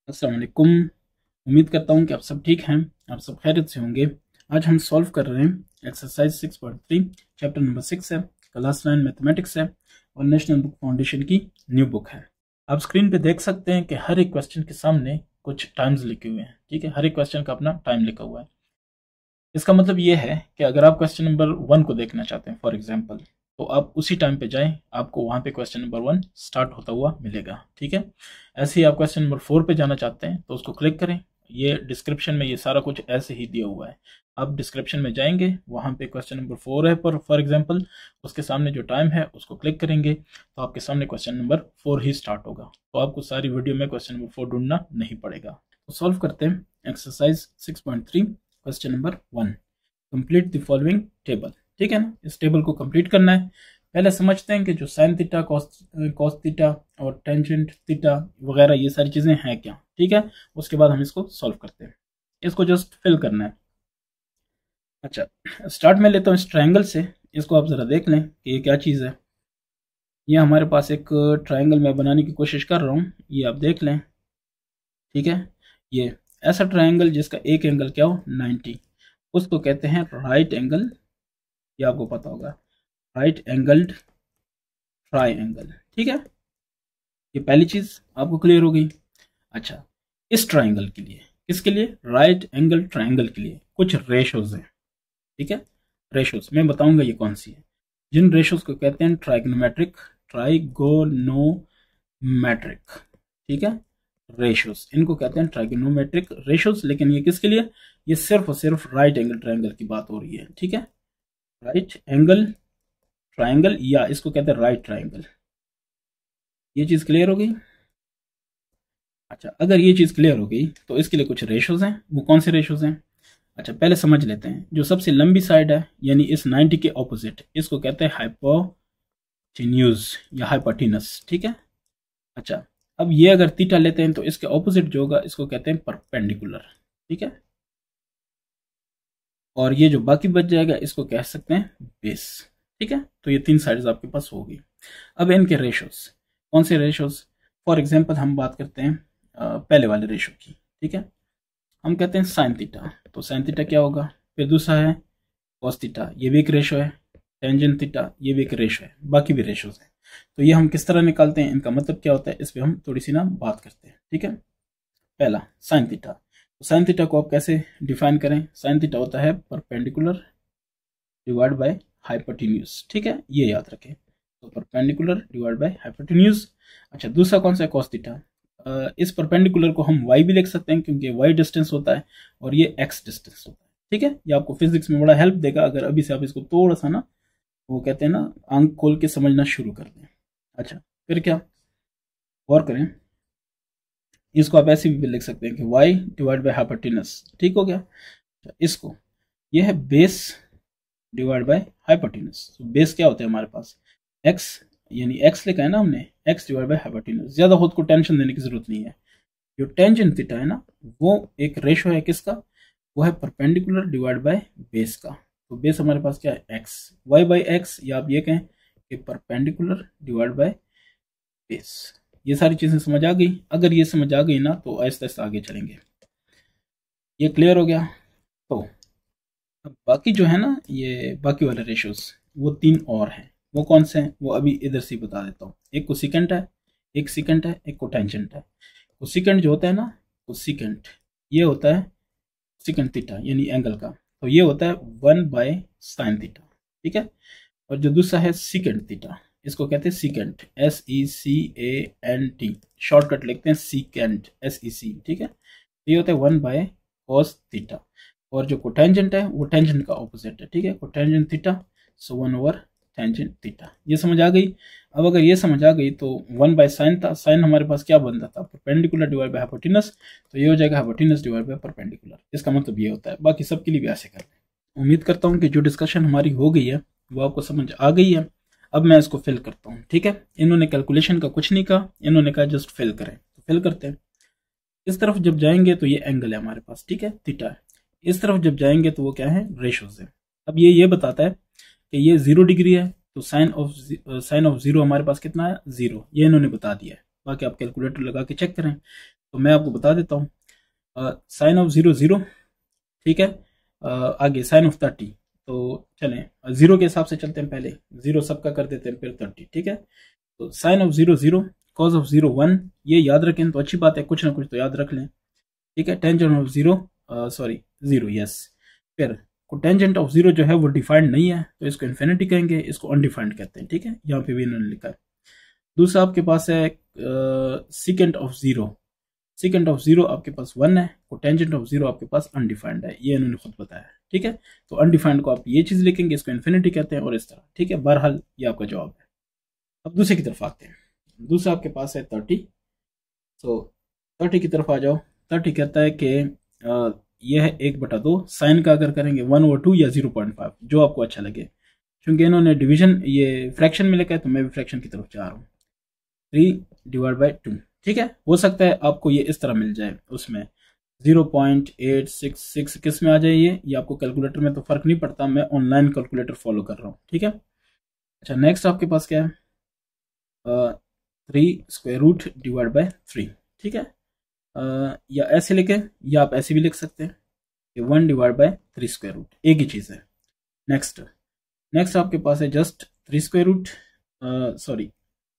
अस्सलाम वालेकुम। उम्मीद करता हूँ कि आप सब ठीक हैं, आप सब खैरियत से होंगे। आज हम सॉल्व कर रहे हैं एक्सरसाइज 6.3, चैप्टर नंबर 6 है, क्लास 9 मैथमेटिक्स है और नेशनल बुक फाउंडेशन की न्यू बुक है। आप स्क्रीन पे देख सकते हैं कि हर एक क्वेश्चन के सामने कुछ टाइम्स लिखे हुए हैं। ठीक है, हर एक क्वेश्चन का अपना टाइम लिखा हुआ है। इसका मतलब ये है कि अगर आप क्वेश्चन नंबर 1 को देखना चाहते हैं फॉर एग्जांपल, तो आप उसी टाइम पे जाएं, आपको वहां पे क्वेश्चन नंबर 1 स्टार्ट होता हुआ मिलेगा। ठीक है, ऐसे ही आप क्वेश्चन नंबर 4 पे जाना चाहते हैं तो उसको क्लिक करें। ये डिस्क्रिप्शन में ये सारा कुछ ऐसे ही दिया हुआ है। आप डिस्क्रिप्शन में जाएंगे, वहां पे क्वेश्चन नंबर 4 है पर फॉर एग्जाम्पल, उसके सामने जो टाइम है उसको क्लिक करेंगे तो आपके सामने क्वेश्चन नंबर 4 ही स्टार्ट होगा। तो आपको सारी वीडियो में क्वेश्चन नंबर 4 ढूंढना नहीं पड़ेगा। तो सॉल्व करते हैं exercise 6.3, question number 1। Complete the following table. ठीक है ना, इस टेबल को कंप्लीट करना है। पहले समझते हैं कि जो साइन थीटा, कॉस थीटा और टेंजेंट थीटा वगैरह ये सारी चीजें हैं क्या। ठीक है, उसके बाद हम इसको सॉल्व करते हैं। इसको जस्ट फिल करना है। अच्छा, स्टार्ट में लेता हूँ इस ट्रायंगल से। इसको आप जरा देख लें कि ये क्या चीज़ है। ये हमारे पास एक ट्रायंगल मैं बनाने की कोशिश कर रहा हूँ, ये आप देख लें। ठीक है, ये ऐसा ट्रायंगल जिसका एक एंगल क्या हो 90, उसको कहते हैं राइट एंगल। ये आपको पता होगा, राइट एंगल्ड ट्राइंगल। ठीक है, ये पहली चीज आपको क्लियर हो गई। अच्छा, इस ट्राइंगल के लिए, किसके लिए, राइट एंगल ट्राइंगल के लिए कुछ रेशोज हैं। ठीक है, रेशोज मैं बताऊंगा ये कौन सी है। जिन रेशोज को कहते हैं ट्राइगोनोमेट्रिक, ट्राइगोनोमेट्रिक। ठीक है, रेशोज इनको कहते हैं ट्राइगोनोमेट्रिक रेशोज। लेकिन ये किसके लिए, ये सिर्फ और सिर्फ राइट एंगल ट्राइंगल की बात हो रही है। ठीक है, राइट एंगल ट्राइंगल या इसको कहते हैं राइट ट्राइंगल। ये चीज क्लियर हो गई। अच्छा, अगर ये चीज क्लियर हो गई तो इसके लिए कुछ रेशोज हैं। वो कौन से रेशोज हैं? अच्छा, पहले समझ लेते हैं। जो सबसे लंबी साइड है, यानी इस 90 के ऑपोजिट, इसको कहते हैं हाइपोटेन्यूज या हाइपोटेनस। ठीक है, अच्छा, अब ये अगर थीटा लेते हैं तो इसके ऑपोजिट जो होगा इसको कहते हैं परपेंडिकुलर। ठीक है, और ये जो बाकी बच जाएगा इसको कह सकते हैं बेस। ठीक है, तो ये तीन साइड्स आपके पास होगी। अब इनके रेशोज, कौन से रेशोज? फॉर एग्जांपल हम बात करते हैं पहले वाले रेशो की। ठीक है, हम कहते हैं साइन थीटा, तो साइन थीटा क्या होगा। फिर दूसरा है कॉस थीटा, ये भी एक रेशो है। टेंजेंट थीटा, ये भी एक रेशो है। बाकी भी रेशोज हैं। तो ये हम किस तरह निकालते हैं, इनका मतलब क्या होता है, इस पर हम थोड़ी सी ना बात करते हैं। ठीक है, पहला साइन थीटा। तो साइन थीटा को आप कैसे डिफाइन करें? साइन थीटा होता है परपेंडिकुलर डिवाइड बाय हाइपोटेन्यूज। ठीक है, ये याद रखें। तो परपेंडिकुलर डिवाइड बाय हाइपोटेन्यूज। अच्छा, दूसरा कौन सा है? Cos theta. इस परपेंडिकुलर को हम y भी लिख सकते हैं क्योंकि y डिस्टेंस होता है और ये x डिस्टेंस होता है। ठीक है, ये आपको फिजिक्स में बड़ा हेल्प देगा अगर अभी से आप इसको थोड़ा सा ना, वो कहते हैं ना, आंख खोल के समझना शुरू कर दें। अच्छा, फिर क्या और करें, इसको आप ऐसे भी लिख सकते हैं कि y डिवाइड बाय हाइपोटेनस। ठीक हो गया। अच्छा, इसको, ये है बेस डिवाइड बाय हाइपोटेनस। तो बेस क्या होता है हमारे पास, x, यानी x लिखा है ना हमने, x डिवाइड बाय हाइपोटेनस। ज्यादा खुद को टेंशन देने की जरूरत नहीं है। जो टेंजेंट थीटा है ना, वो एक रेशो है किसका, वो है परपेंडिकुलर डिवाइड बाय बेस का। तो बेस हमारे पास क्या है, x, y बाई एक्स, या आप ये कहें कि परपेंडिकुलर डिवाइड बाय बेस। ये सारी चीजें समझ आ गई? अगर ये समझ आ गई ना तो आहिस्ता आहिस्ता आगे चलेंगे। ये क्लियर हो गया। तो अब बाकी जो है ना, ये बाकी वाले रेशोज, वो तीन और हैं। वो कौन से हैं, वो अभी इधर से बता देता हूँ। एक कोसिकेंट है, एक सिकेंट है, एक कोटेंजेंट है। कोसिकेंट जो होता है ना, कोसिकेंट, ये होता है सिकेंट थीटा यानी एंगल का। तो ये होता है 1/sin थीटा। ठीक है, और जो दूसरा है सिकेंट थीटा, इसको कहते हैं सिकेंट, SECANT, शॉर्टकट लिखते हैं सिकेंट, SEC। ठीक है, ये होता है 1/cos थीटा। और जो कोटेंजेंट है वो टेंजेंट का ऑपोजिट है। ठीक है, कोटेंजेंट थीटा, सो 1/टेंजेंट थीटा। ये समझ आ गई। अब अगर ये समझ आ गई तो 1/sin था, साइन हमारे पास क्या बनता था, परपेंडिकुलर डिवाइड बाय हाइपोटेनस। तो ये हो जाएगा हाइपोटेनस डिवाइड बाय परपेंडिकुलर। इसका मतलब ये होता है। बाकी सबके लिए भी ऐसे कर लें। उम्मीद करता हूँ कि जो डिस्कशन हमारी हो गई है वो आपको समझ आ गई है। अब मैं इसको फिल करता हूँ। ठीक है, इन्होंने कैलकुलेशन का कुछ नहीं कहा, इन्होंने कहा जस्ट फिल करें, तो फिल करते हैं। इस तरफ जब जाएंगे तो ये एंगल है हमारे पास, ठीक है, थीटा है। इस तरफ जब जाएंगे तो वो क्या है, रेशोज है। अब ये बताता है कि ये 0 डिग्री है, तो साइन ऑफ 0 हमारे पास कितना है, 0। ये इन्होंने बता दिया है। बाकी आप कैलकुलेटर लगा के चेक करें। तो मैं आपको बता देता हूँ, साइन ऑफ 0 0, ठीक है। आगे साइन ऑफ 30, तो चलें 0 के हिसाब से चलते हैं, पहले 0 सबका कर देते हैं, फिर 30, ठीक है। तो साइन ऑफ 0 0, कॉज ऑफ 0 1, ये याद रखें तो अच्छी बात है, कुछ ना कुछ तो याद रख लें, ठीक है। Tangent of 0, sorry 0, yes. फिर टेंजेंट ऑफ 0 जो है वो डिफाइंड नहीं है, तो इसको इन्फिनिटी कहेंगे, इसको अनडिफाइंड कहते हैं, ठीक है। यहाँ पे भी इन्होंने लिखा है। दूसरा आपके पास है सीकेंट ऑफ 0, सीकेंट ऑफ 0 आपके पास 1 है, टेंजेंट ऑफ 0 आपके पास अनडिफाइंड है, ये इन्होंने खुद बताया है, ठीक है। तो अनडिफाइंड को आप ये चीज लिखेंगे, इसको इन्फिनिटी कहते हैं, और इस तरह, ठीक है। बहरहाल ये आपका जवाब है। अब दूसरे की तरफ आते हैं। दूसरा आपके पास है 30, तो 30 की तरफ आ जाओ। 30 कहता है कि यह है 1/2, साइन का अगर करेंगे 1/2 या 0.5, जो आपको अच्छा लगे, क्योंकि इन्होंने डिवीजन ये फ्रैक्शन में लिखा है, तो मैं भी फ्रैक्शन की तरफ जा रहा हूँ। 3/2, ठीक है। हो सकता है आपको ये इस तरह मिल जाए, उसमें 0.866 किस में आ जाए, ये आपको कैलकुलेटर में तो फर्क नहीं पड़ता, मैं ऑनलाइन कैलकुलेटर फॉलो कर रहा हूँ, ठीक है। अच्छा, नेक्स्ट आपके पास क्या है, 3√/3, ठीक है। या ऐसे लिखे, या आप ऐसे भी लिख सकते हैं कि 1/3 एक ही चीज़ है। नेक्स्ट नेक्स्ट आपके पास है जस्ट 3 सॉरी,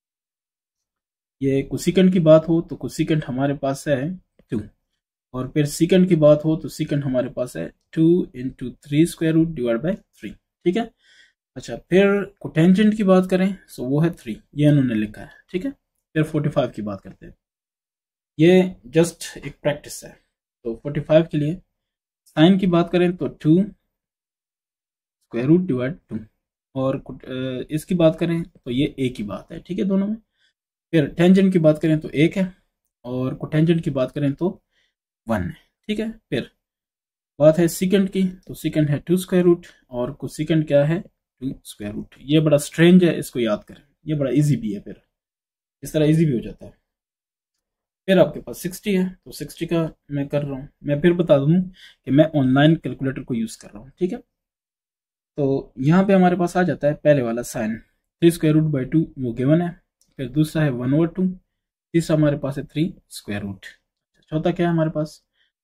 ये कोसिकेंट की बात हो तो कोसिकेंट हमारे पास है 2, और फिर सीकेंट की बात हो तो सीकेंट हमारे पास है 2 × 3√/3, ठीक है। अच्छा, फिर कोटेंजेंट की बात करें तो वो है 3, ये इन्होंने लिखा है, ठीक है। फिर 45 की बात करते हैं, ये जस्ट एक प्रैक्टिस है। तो 45 के लिए साइन की बात करें तो 2√/2, और इसकी बात करें तो ये एक ही बात है, ठीक है, दोनों में। फिर टेंजेंट की बात करें तो 1 है, और कोटेंजेंट की बात करें तो 1 है, ठीक है। फिर बात है सीकेंट की, तो सीकेंट है 2√, और कोसिकेंट क्या है 2√। ये बड़ा स्ट्रेंज है, इसको याद करें, ये बड़ा इजी भी है, फिर इस तरह इजी भी हो जाता है। फिर आपके पास 60 है, तो 60 का मैं कर रहा हूँ, मैं फिर बता दूँ कि मैं ऑनलाइन कैलकुलेटर को यूज़ कर रहा हूँ, ठीक है। तो यहाँ पे हमारे पास आ जाता है पहले वाला साइन 3√/2, वो गिवन है। फिर दूसरा है 1/2, तीसरा हमारे पास है 3√। चौथा क्या है हमारे पास,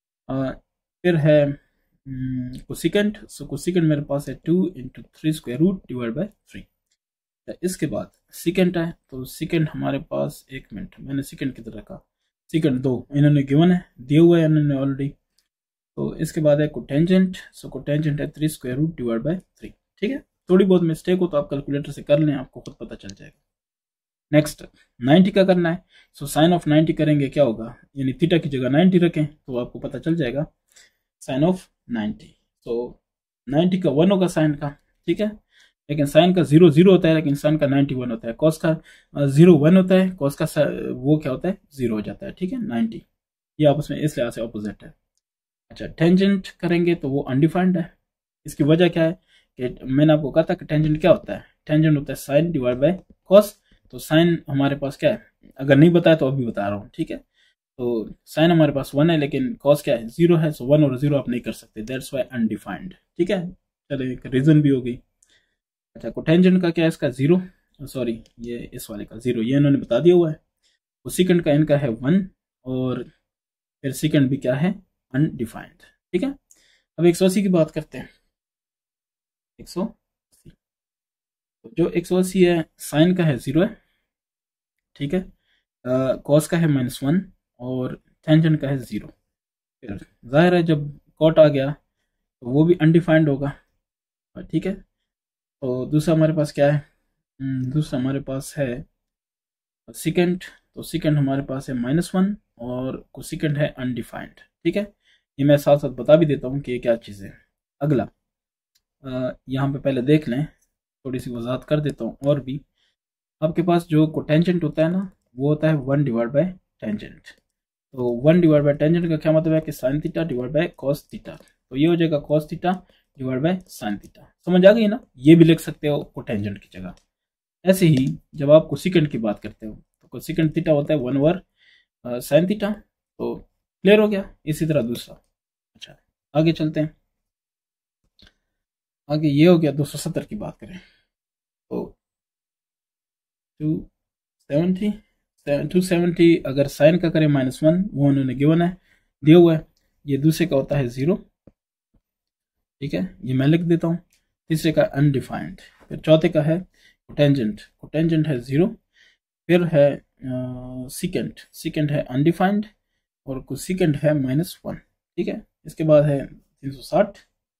फिर है कोसिकेंट, सो कोसिकेंट मेरे पास है 2 × 3√/3। इसके बाद सीकेंट है, तो सीकेंट हमारे पास, एक मिनट, मैंने सीकेंट किधर रखा, सीकेंट 2 इन्होंने गिवन है, दिया हुआ है इन्होंने ऑलरेडी। तो इसके बाद है कोटेंजेंट, सो कोटेंजेंट है 3√/3, ठीक है। थोड़ी बहुत मिस्टेक हो तो आप कैलकुलेटर से कर लें, आपको खुद पता चल जाएगा। नेक्स्ट 90 का करना है, सो साइन ऑफ 90 करेंगे, क्या होगा, यानी थीटा की जगह 90 रखें तो आपको पता चल जाएगा साइन ऑफ 90। तो 90 का 1 होगा साइन का, ठीक है। लेकिन साइन का 0 0 होता है, लेकिन साइन का 91 होता है। कॉस का 0 1 होता है, कॉस का वो क्या होता है 0 हो जाता है, ठीक है 90। ये आपस में इस लिहाज से ऑपोजिट है। अच्छा, टेंजेंट करेंगे तो वो अनडिफाइंड है। इसकी वजह क्या है कि मैंने आपको कहा था कि टेंजेंट क्या होता है, टेंजेंट होता है साइन डिवाइड बाय कॉस। तो साइन हमारे पास क्या है, अगर नहीं बताया तो अभी बता रहा हूँ, ठीक है। तो साइन हमारे पास 1 है, लेकिन कॉस क्या है 0 है, सो 1 और 0 आप नहीं कर सकते, दैट्स वाई अनडिफाइंड, ठीक है। चलो, एक रीजन भी हो गई। अच्छा, कोटेंजेंट का क्या है, इसका 0, सॉरी ये इस वाले का 0, ये इन्होंने बता दिया हुआ है। तो सेकंड का इनका है 1, और फिर सेकंड भी क्या है अनडिफाइंड, ठीक है। अब 180 की बात करते हैं। 180, तो जो 180 है साइन का है 0 है, ठीक है। कॉस का है -1, और टेंजेंट का है 0। फिर जाहिर है जब कॉट आ गया तो वो भी अनडिफाइंड होगा, ठीक है। तो दूसरा हमारे पास क्या है, दूसरा हमारे पास है सेकेंड, तो सेकेंड हमारे पास है -1, और कोसेकेंड है अनडिफाइंड, ठीक है। ये मैं साथ साथ बता भी देता हूँ कि ये क्या चीज़ है। अगला यहाँ पे पहले देख लें, थोड़ी सी वजाहत कर देता हूँ और भी। आपके पास जो कोटेंजेंट होता है ना, वो होता है 1/टेंजेंट। तो 1/टेंजेंट का क्या मतलब है कि sine theta divide by cos theta, तो ये हो जाएगा cos theta divide by sine theta. समझ आ गई ना, ये भी लिख सकते हो कोटेंजेंट की जगह। ऐसे ही जब आप कोसेकेंट की बात करते हो तो कोसेकेंट थीटा होता है 1/साइन थीटा। तो क्लियर हो गया। इसी तरह दूसरा, अच्छा आगे चलते हैं। आगे ये हो गया 270 की बात करें तो 270 270 अगर साइन का करें -1, वो उन्होंने गिवन है, दिया हुआ है। ये दूसरे का होता है 0, ठीक है, ये मैं लिख देता हूँ। तीसरे का अनडिफाइंड, फिर चौथे का है कोटेंजेंट, कोटेंजेंट है 0, फिर है सिकेंट, सिकेंट है अनडिफाइंड, और कोसिकेंट है -1, ठीक है। इसके बाद है 360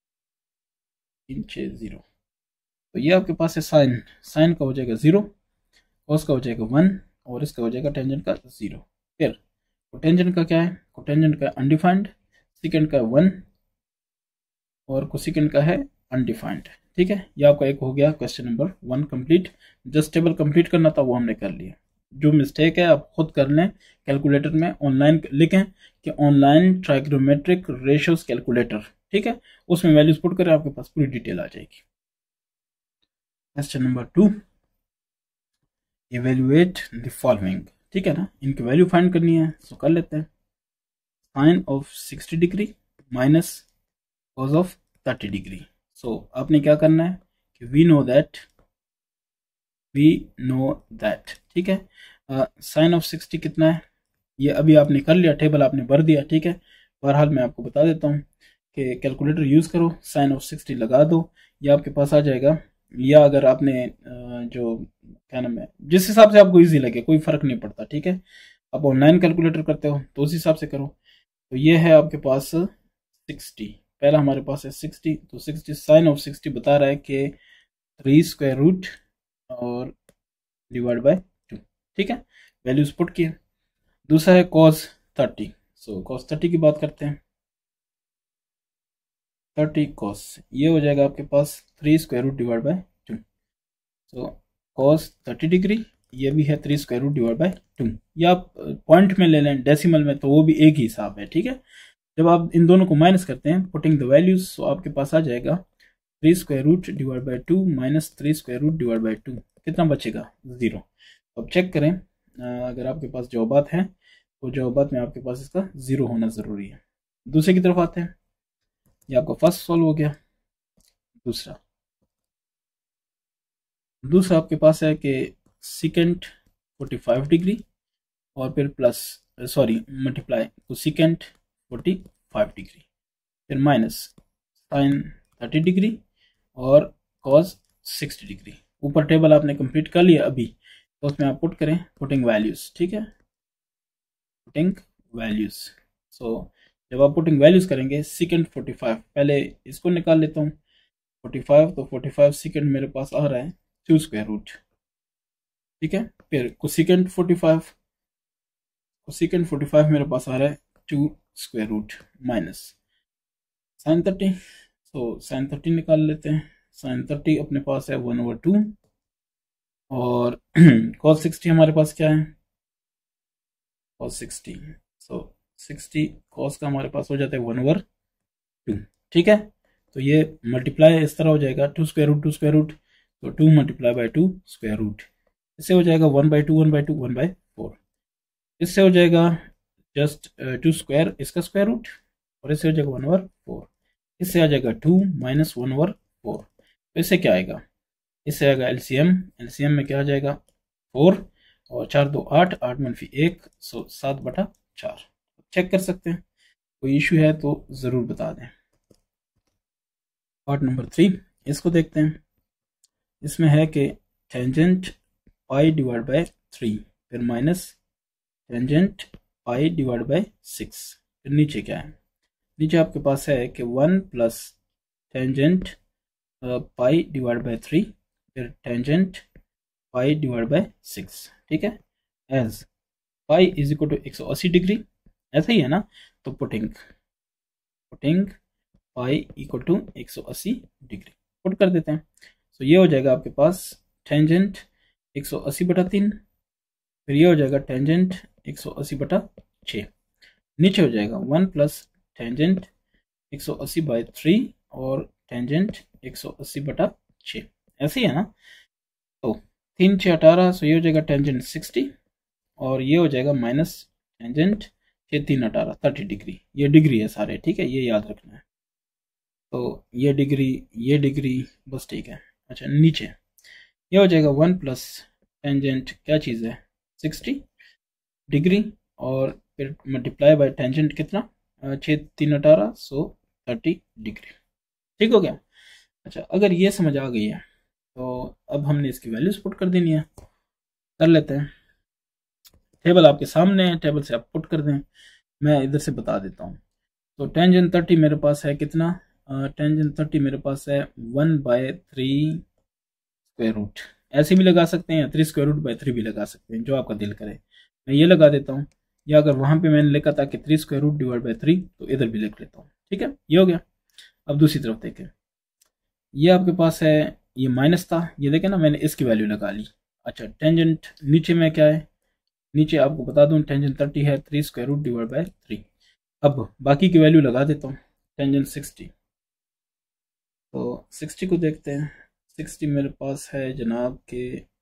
360, तो ये आपके पास है साइन, साइन का हो जाएगा 0, कॉस का हो जाएगा 1, और इसका हो जाएगा टेंजेंट का 0। फिर कोटेंजेंट का क्या है, कोटेंजेंट का अनडिफाइंड, सिकेंड का 1, और कोसिकेंट का है अनडिफाइंड, ठीक है। ये आपका एक हो गया question number 1 complete. Just table complete करना था, वो हमने कर लिया। जो मिस्टेक है आप खुद कर लें, कैलकुलेटर में ऑनलाइन लिखें कि ऑनलाइन ट्राइग्नोमेट्रिक रेशियोज कैलकुलेटर, ठीक है, उसमें वैल्यूज पुट करें, आपके पास पूरी डिटेल आ जाएगी। Question number 2, evaluate the following, ठीक है ना, इनकी वैल्यू फाइंड करनी है, तो कर लेते हैं। Sine of 60 degree minus cos of 30 degree. So आपने क्या करना है कि वी नो दैट, ठीक है। साइन ऑफ 60 कितना है, ये अभी आपने कर लिया, टेबल आपने भर दिया, ठीक है। बहरहाल मैं आपको बता देता हूँ कि कैलकुलेटर यूज़ करो, साइन ऑफ 60 लगा दो, ये आपके पास आ जाएगा। या अगर आपने जो क्या नाम है, जिस हिसाब से आपको इजी लगे, कोई फर्क नहीं पड़ता, ठीक है। आप ऑनलाइन कैलकुलेटर करते हो तो उस हिसाब से करो। तो ये है आपके पास 60, पहला हमारे पास है 60, तो 60 साइन ऑफ 60 बता रहा है कि 3 स्क्वायर रूट और डिवाइड बाय 2, ठीक है, वैल्यूज पुट किए। दूसरा है cos 30, सो cos 30 की बात करते हैं। 30 cos, ये हो जाएगा आपके पास 3 square root divide by 2, so cos 30 degree, ये भी है 3 स्क्वायर रूट डिवाइड बाय 2। या आप पॉइंट में ले लें, डेसिमल में, तो वो भी एक ही हिसाब है, ठीक है। जब आप इन दोनों को माइनस करते हैं, पुटिंग द वैल्यूज, तो आपके पास आ जाएगा 3 square root divide by 2 minus 3 square root divide by 2, कितना बचेगा 0। अब चेक करें, अगर आपके पास जवाबात हैं तो जवाबात में आपके पास इसका 0 होना ज़रूरी है। दूसरे की तरफ आते हैं, ये आपका फर्स्ट सॉल्व हो गया। दूसरा आपके पास है कि सिकेंट 45 डिग्री और फिर प्लस मल्टीप्लाई कोसिकेंट 45 डिग्री, फिर माइनस साइन 30 डिग्री और कॉस 60 डिग्री। ऊपर टेबल आपने कंप्लीट कर लिया अभी, तो उसमें आप पुट करें, पुटिंग वैल्यूज, ठीक है, पुटिंग वैल्यूज। सो जब आप पुटिंग वैल्यूज करेंगे, सिकेंट 45, पहले इसको निकाल लेता हूँ 45, तो 45 सिकेंट मेरे पास आ रहा है 2 स्क्वायर रूट, ठीक है। फिर कोसिकेंट 45, कोसिकेंट 45 मेरे पास आ रहा है 2 स्क्वायर रूट माइनस साइन 30, तो साइन 30 निकाल लेते हैं। साइन 30 अपने पास है 1/2, और cos 60 हमारे पास क्या है, cos 60, सो 60 cos का हमारे पास हो जाता है 1/2, ठीक है। तो ये मल्टीप्लाई इस तरह हो जाएगा 2 स्क्वायर रूट 2 स्क्वायर रूट, तो 2 मल्टीप्लाई बाय 2 स्क्वायर रूट, इससे हो जाएगा 1/2 1/2 1/4, इससे हो जाएगा जस्ट 2 स्क्वायर, इसका स्क्वायर रूट, और इससे हो जाएगा 1/4, इससे आ जाएगा 2 माइनस 1/4, तो इससे क्या आएगा, इससे आएगा एलसीएम, एलसीएम में क्या आ जाएगा 4, और 4 2 8, 8 - 1, सो 7/4। चेक कर सकते हैं, कोई इशू है तो ज़रूर बता दें। पार्ट नंबर 3, इसको देखते हैं। इसमें है कि टेंजेंट पाई डिवाइड बाय 3, फिर minus tangent pi divide by 6, फिर नीचे क्या है, नीचे आपके पास है कि 1 plus tangent pi divide by 3, फिर टेंजेंट पाई डिवाइड बाय 6, ठीक है। As pi is equal to 180 degree, ऐसा ही है ना, तो putting pi equal to 180 degree put कर देते हैं। तो ये हो जाएगा आपके पास टेंजेंट 180/3, फिर ये हो जाएगा टेंजेंट 180/6, नीचे हो जाएगा 1 प्लस टेंजेंट 180/3 और टेंजेंट 180/6, ऐसे ही है ना। तो 3 6 18, सो ये हो जाएगा टेंजेंट 60, और ये हो जाएगा माइनस टेंजेंट 6 3 18 30 डिग्री, ये डिग्री है सारे, ठीक है, ये याद रखना है। तो ये डिग्री बस, ठीक है। अच्छा, नीचे ये हो जाएगा 1 प्लस टेंजेंट क्या चीज़ है 60, डिग्री और फिर मल्टीप्लाई बाय टेंजेंट कितना 6 3 18 सो 30 डिग्री। ठीक हो गया। अच्छा, अगर ये समझ आ गई है तो अब हमने इसकी वैल्यूज पुट कर देनी है। कर लेते हैं। टेबल आपके सामने है, टेबल से आप पुट कर दें। मैं इधर से बता देता हूँ। तो टेंजेंट 30 मेरे पास है कितना, टेंजेंट 30 मेरे पास है 1/3 स्क्वायर रूट। ऐसे भी लगा सकते हैं या 3 स्क्वायर रूट बाय 3 भी लगा सकते हैं, जो आपका दिल करे। मैं ये लगा देता हूँ, या अगर वहां पे मैंने लिखा था कि 3 स्क्वायर रूट डिवाइड बाई 3 तो इधर भी लिख लेता हूँ। ठीक है, ये हो गया। अब दूसरी तरफ देखें, ये आपके पास है, ये माइनस था, ये देखें ना मैंने इसकी वैल्यू लगा ली। अच्छा, टेंजेंट नीचे में क्या है, नीचे आपको बता दूं टेंजेंट 30 है 3 स्क्वायर रूट डिवाइड बाई 3। अब बाकी की वैल्यू लगा देता हूँ। टेंजेंट 60, तो 60 को देखते हैं। 60 मेरे पास है जनाब के,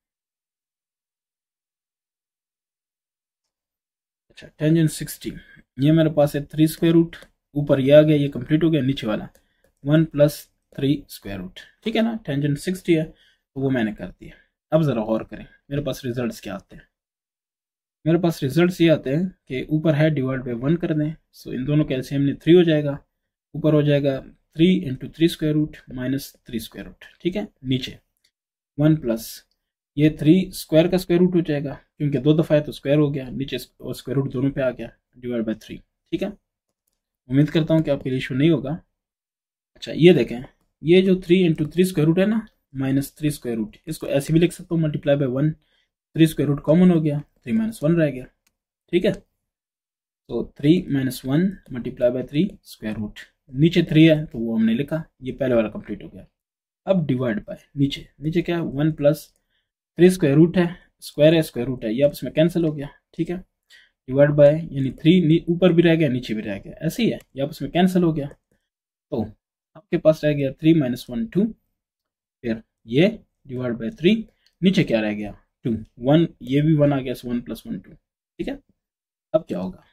अच्छा टेंजेंट 60 ये मेरे पास है 3 स्क्वायर रूट, ऊपर ये आ गया, ये कंप्लीट हो गया, नीचे वाला 1 + 3 स्क्वायर रूट। ठीक है ना, टेंजेंट 60 है तो वो मैंने कर दिया। अब ज़रा गौर करें मेरे पास रिजल्ट्स क्या आते हैं। मेरे पास रिजल्ट्स ये आते हैं कि ऊपर है डिवाइड बाई 1 कर दें, सो इन दोनों के एलसीएम में 3 हो जाएगा। ऊपर हो जाएगा 3 × 3 square root minus 3 square root. ठीक है, नीचे 1 प्लस ये 3 स्क्वायर का स्क्वायर रूट हो जाएगा, क्योंकि 2 दफ़ा है तो स्क्वायर हो गया, नीचे और स्क्वायर रूट दोनों पे आ गया, डिवाइड बाई 3। ठीक है, उम्मीद करता हूँ कि आपके लिए इशू नहीं होगा। अच्छा, ये देखें, ये जो 3 × 3 स्क्वायर रूट है ना, माइनस 3 स्क्वायर रूट, इसको ऐसे भी लिख सकता हूँ multiply by 1। 3 square root common हो गया, 3 - 1 रह गया। ठीक है, तो 3 - 1 मल्टीप्लाई बाई 3 स्क्वायर रूट, नीचे 3 है तो वो हमने लिखा, ये पहले वाला कंप्लीट हो गया। अब डिवाइड बाय नीचे, नीचे क्या है 1 + 3 स्क्वायर रूट है, स्क्वायर है स्क्वायर रूट है, ये आपस में कैंसिल हो गया। ठीक है, डिवाइड बाय यानी 3 ऊपर भी रह गया नीचे भी रह गया, ऐसे ही है, ये आपस में कैंसिल हो गया। तो आपके पास रह गया 3 - 1 2, फिर ये डिवाइड बाय 3, नीचे क्या रह गया 2 1, ये भी 1 आ गया, 1 + 1 2। ठीक है, अब क्या होगा,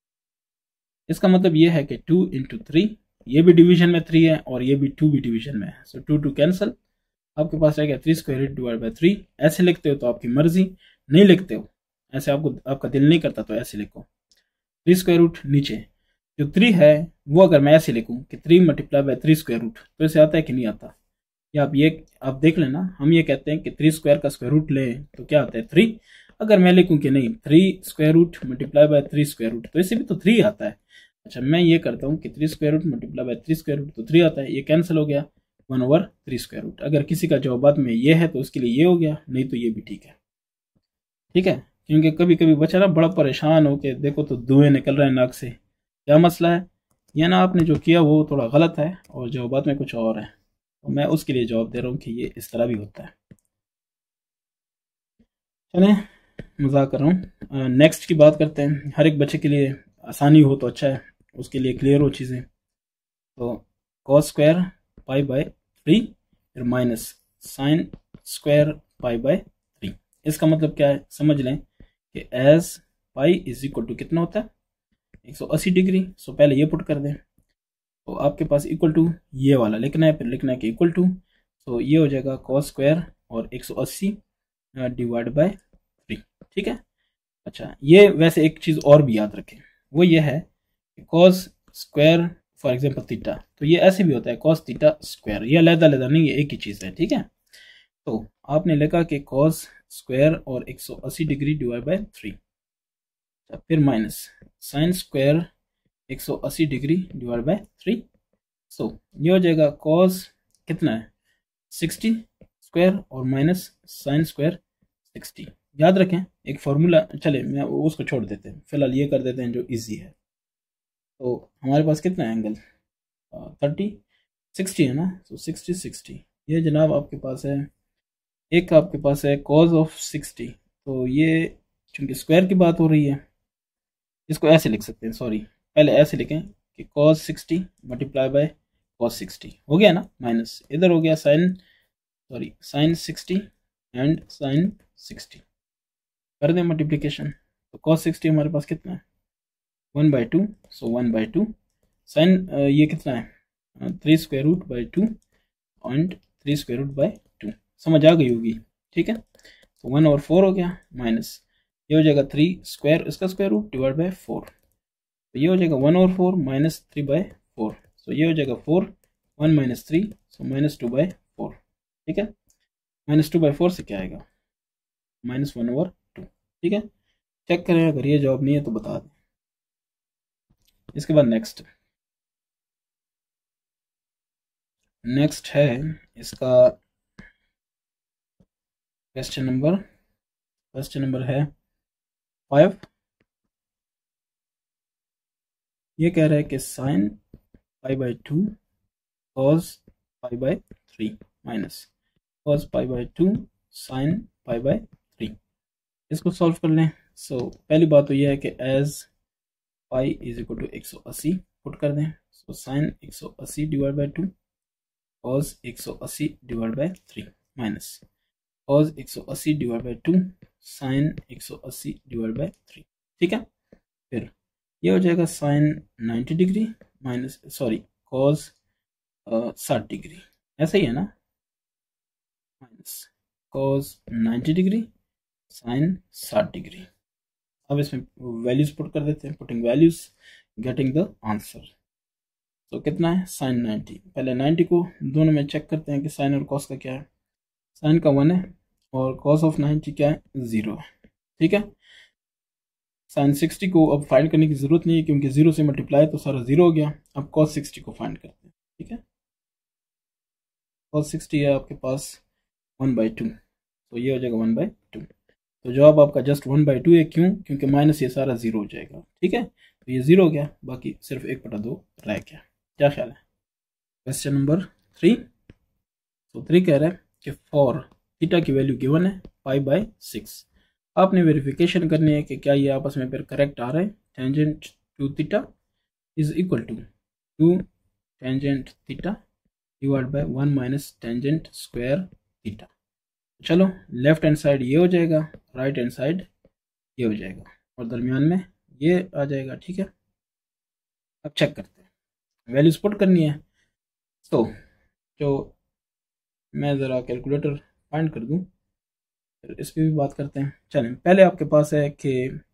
इसका मतलब ये है कि 2 × 3, ये भी डिवीजन में 3 है और ये भी 2 भी डिवीजन में है, सो 2 2 कैंसिल। आपके पास रह गया 3 स्क्वायर रूट डिवाइड बाई 3। ऐसे लिखते हो तो आपकी मर्जी, नहीं लिखते हो ऐसे आपको आपका दिल नहीं करता तो ऐसे लिखो 3 स्क्वायर रूट, नीचे जो 3 है वो अगर मैं ऐसे लिखूं कि 3 मल्टीप्लाई बाई 3 स्क्वायर रूट, तो ऐसे आता है कि नहीं आता। या आप देख लेना, हम ये कहते हैं कि 3 स्क्वायर का स्क्वायर रूट लें तो क्या आता है 3। अगर मैं लिखूं कि नहीं 3 square root multiply by 3 square root, तो इसे भी तो 3 आता है। अच्छा, मैं ये करता हूँ कि 3 square root multiply by 3 square root, तो 3 आता है, ये कैंसिल हो गया, 1/3 स्क्वायर रूट। अगर किसी का जवाबात में ये है तो उसके लिए ये हो गया, नहीं तो ये भी ठीक है। ठीक है, क्योंकि कभी कभी बच्चा ना बड़ा परेशान हो के देखो तो धुएं निकल रहे हैं नाक से, क्या मसला है, या ना आपने जो किया वो थोड़ा गलत है और जवाबात में कुछ और है, तो मैं उसके लिए जवाब दे रहा हूँ कि ये इस तरह भी होता है। चलें, मजाक कर रहा हूँ, नेक्स्ट की बात करते हैं। हर एक बच्चे के लिए आसानी हो तो अच्छा है, उसके लिए क्लियर हो चीज़ें। तो cos स्क्वायर पाई बाय 3, फिर minus sine square pi by 3। इसका मतलब क्या है, समझ लें कि as pi is equal to कितना होता है 180 डिग्री। सो पहले ये पुट कर दें, तो आपके पास इक्वल टू ये वाला लिखना है, फिर लिखना है कि इक्वल टू, तो ये हो जाएगा cos स्क्वायर और 180 डिवाइड बाय 3। ठीक है, अच्छा ये वैसे एक चीज़ और भी याद रखें, वो ये है कि cos square for example theta, तो ये ऐसे भी होता है cos थीटा स्क्वायर, ये अलग-अलग नहीं, ये एक ही चीज़ है। ठीक है, तो आपने लिखा कि cos स्क्वायर और 180 डिग्री डिवाइड बाय 3, फिर minus sine square 180 degree divide by 3। So ये हो जाएगा cos कितना है 60 स्क्वायर और माइनस साइन स्क्वायर 60। याद रखें एक फॉर्मूला, चले मैं उसको छोड़ देते हैं, फिलहाल ये कर देते हैं जो इजी है। तो हमारे पास कितना है एंगल 30 60 है ना, तो 60 60, ये जनाब आपके पास है, एक आपके पास है cos ऑफ 60, तो ये चूंकि स्क्वायर की बात हो रही है इसको ऐसे लिख सकते हैं, सॉरी पहले ऐसे लिखें कि cos 60 मल्टीप्लाई बाय cos 60 हो गया ना, माइनस इधर हो गया साइन 60 एंड साइन 60, कर दें मल्टीप्लिकेशन, तो cos 60 हमारे पास कितना है 1/2, सो 1/2 साइन ये कितना है 3 square root by 2 and 3 square root by 2, समझ आ गई होगी। ठीक है, तो 1/4 हो गया, माइनस ये हो जाएगा 3 स्क्वायर, इसका स्क्वायर रूट डिवाइड बाय 4, तो ये हो जाएगा 1/4 माइनस 3/4, सो ये हो जाएगा 4, 1 माइनस 3, सो -2/4, ठीक है। -2/4 से क्या आएगा, -1/2, ठीक है। चेक करें, अगर ये जवाब नहीं है तो बता दें। इसके बाद नेक्स्ट है इसका क्वेश्चन नंबर है 5। ये कह रहा है कि sin π/2 cos π/3 minus cos π/2 sin π/3, इसको सॉल्व कर लें। सो पहली बात तो यह है कि as pi is equal to 180 put कर दें। So sine 180 divide by 2 cos 180 divide by 3 minus cos 180 divide by 2 sine 180 divide by 3, ठीक है। फिर ये हो जाएगा sine 90 degree minus cos 60 degree, ऐसा ही है ना, minus cos 90 degree sine 60 degree. अब इसमें वैल्यूज पुट कर देते हैं, putting values getting the answer. तो कितना है साइन 90, पहले 90 को दोनों में चेक करते हैं कि साइन और कॉस का क्या है। साइन का 1 है और कॉस ऑफ 90 क्या है, 0 है, ठीक है। साइन 60 को अब फाइंड करने की जरूरत नहीं है क्योंकि 0 से मल्टीप्लाई तो सारा 0 हो गया। अब कॉस 60 को फाइंड करते हैं, ठीक है। कॉस 60 है आपके पास 1/2, तो ये हो जाएगा 1/2, तो जवाब आपका जस्ट 1/2 है। क्यों, क्योंकि माइनस ये सारा 0 हो जाएगा, ठीक है। तो ये 0 हो गया, बाकी सिर्फ 1/2 रह गया। क्या ख्याल है। क्वेश्चन नंबर 3, तो 3 कह रहा है कि फॉर थीटा की वैल्यू गिवन है π/6, आपने वेरिफिकेशन करनी है कि क्या ये आपस में फिर करेक्ट आ रहा है। Tangent two theta is equal to 2 tangent theta divide by 1 minus tangent square theta. चलो लेफ्ट हैंड साइड ये हो जाएगा, राइट हैंड साइड ये हो जाएगा और दरमियान में ये आ जाएगा, ठीक है। अब चेक करते हैं, वैल्यूज पुट करनी है। तो जो मैं ज़रा कैलकुलेटर फाइंड कर दूं, फिर इस पर भी बात करते हैं। चलें, पहले आपके पास है कि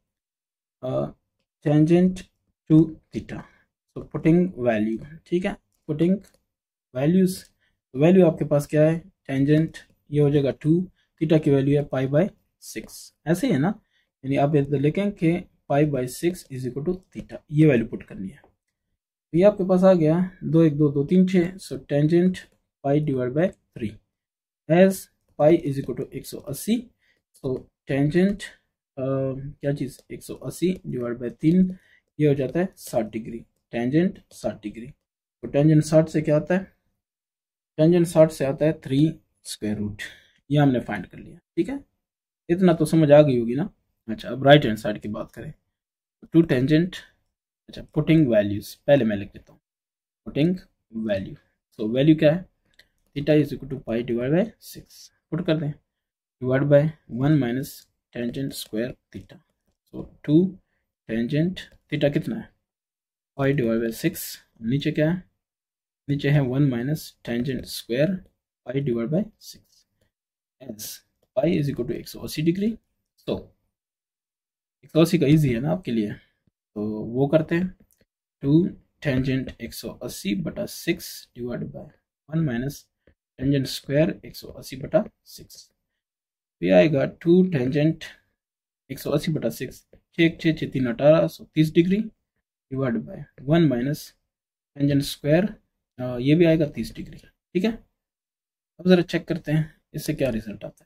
टेंजेंट टू थीटा, तो पुटिंग वैल्यू, ठीक है, पुटिंग वैल्यूज। वैल्यू आपके पास क्या है, टेंजेंट ये हो जाएगा 2, थीटा की वैल्यू है π/6, ऐसे ही है ना, यानी आप इधर लिखें कि π/6 इज इक्वल टू थीटा, ये वैल्यू पुट करनी है। तो ये आपके पास आ गया 2 1 2 2 3 6, so tangent pi divide by 3 as pi is equal to 180, so tangent क्या चीज़ 180 डिवाइड बाय 3, ये हो जाता है 60 डिग्री, टेंजेंट 60 डिग्री। तो टेंजेंट 60 से क्या आता है, टेंजेंट 60 से आता है 3 स्क्वायर रूट, ये हमने फाइंड कर लिया, ठीक है। इतना तो समझ आ गई होगी ना। अच्छा, अब राइट हैंड साइड की बात करें, टू टेंजेंट, अच्छा पुटिंग वैल्यूज, पहले मैं लिख देता हूँ पुटिंग वैल्यू। सो वैल्यू क्या है, theta is equal to pi divide by 6, put कर दें, divide by 1 minus tangent square theta. So 2 tangent theta कितना है, पाई डिवाइड बाय 6, नीचे क्या है, नीचे है 1 minus tangent square pi divide by 6 as pi is equal to 180 degree. तो 180 का इजी है ना आपके लिए, तो वो करते हैं 2 टेंजेंट 180 बटा 6 divide by 1 minus tangent square 180 बटा 6, तो ये आएगा 2 टेंजेंट 180 बटा 6, 6 6 6 3 18, so 30 degree divide by 1 minus tangent square, ये भी आएगा 30 डिग्री, ठीक है। अब ज़रा चेक करते हैं इससे क्या रिजल्ट आता है।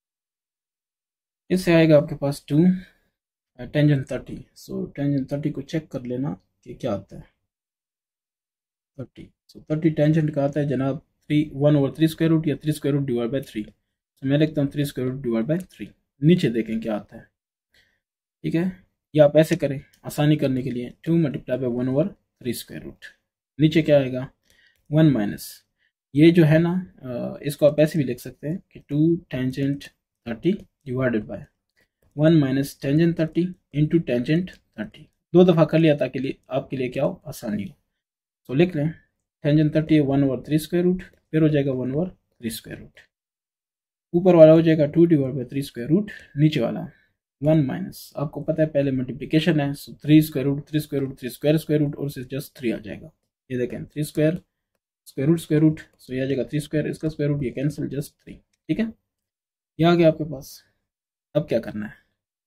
इससे आएगा आपके पास 2 टेंजेंट 30, सो टेंजेंट 30 को चेक कर लेना कि क्या आता है 30, सो 30 टेंजेंट का आता है जनाब 1/3 स्क्वायर रूट या 3 स्क्वायर रूट डिवाइड बाय 3, तो मैं लिखता हूँ 3 स्क्वायर रूट डिवाइड बाय 3, नीचे देखें क्या आता है, ठीक है। या आप ऐसे करें आसानी करने के लिए 2 मल्टीप्लाई बाय 1/3 स्क्वायर रूट, नीचे क्या आएगा 1 माइनस, ये जो है ना इसको आप ऐसे भी लिख सकते हैं कि 2 tangent 30 divided by 1 minus tangent 30 into tangent 30, 2 दफ़ा कर लिया ताकि आपके लिए क्या हो, आसानी हो। तो लिख लें टेंजेंट 30 है 1/3 स्क्वायर रूट, फिर हो जाएगा 1/3 स्क्वायर रूट, ऊपर वाला हो जाएगा 2 डिवाइड बाई 3 स्क्वायर रूट, नीचे वाला 1 माइनस, आपको पता है पहले मल्टीप्लिकेशन है, so 3 square root 3 square root 3 square square root और से जस्ट 3 आ जाएगा। ये देखें 3 स्क्वायर स्क्वायर रूट, सो ये आ जाएगा 3 स्क्वायर, इसका स्क्वायर रूट ये कैंसिल, जस्ट 3। ठीक है, ये आ गया आपके पास। अब क्या करना है,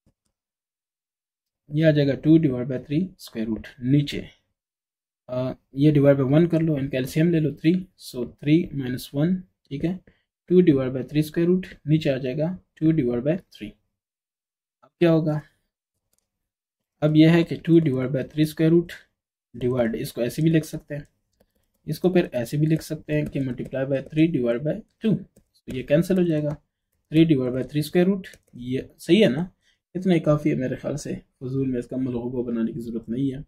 ये आ जाएगा 2 डिवाइड बाई 3 स्क्वायर रूट, नीचे ये डिवाइड बाई 1 कर लो, इनका एलसीएम ले लो 3, सो 3 माइनस 1, ठीक है, 2 डिवाइड बाई 3 स्क्वायर रूट, नीचे आ जाएगा 2 डिवाइड बाई 3। अब क्या होगा, अब यह है कि 2 divide by 3 square root divide, इसको ऐसे भी लिख सकते हैं, इसको फिर ऐसे भी लिख सकते हैं कि मल्टीप्लाई बाय 3 डिवाइड बाय 2, तो ये कैंसिल हो जाएगा। 3 डिवाइड बाय 3 स्क्वायर रूट, ये सही है ना, इतना ही काफ़ी है मेरे ख्याल से, फजूल में इसका मलगूबा बनाने की ज़रूरत नहीं है।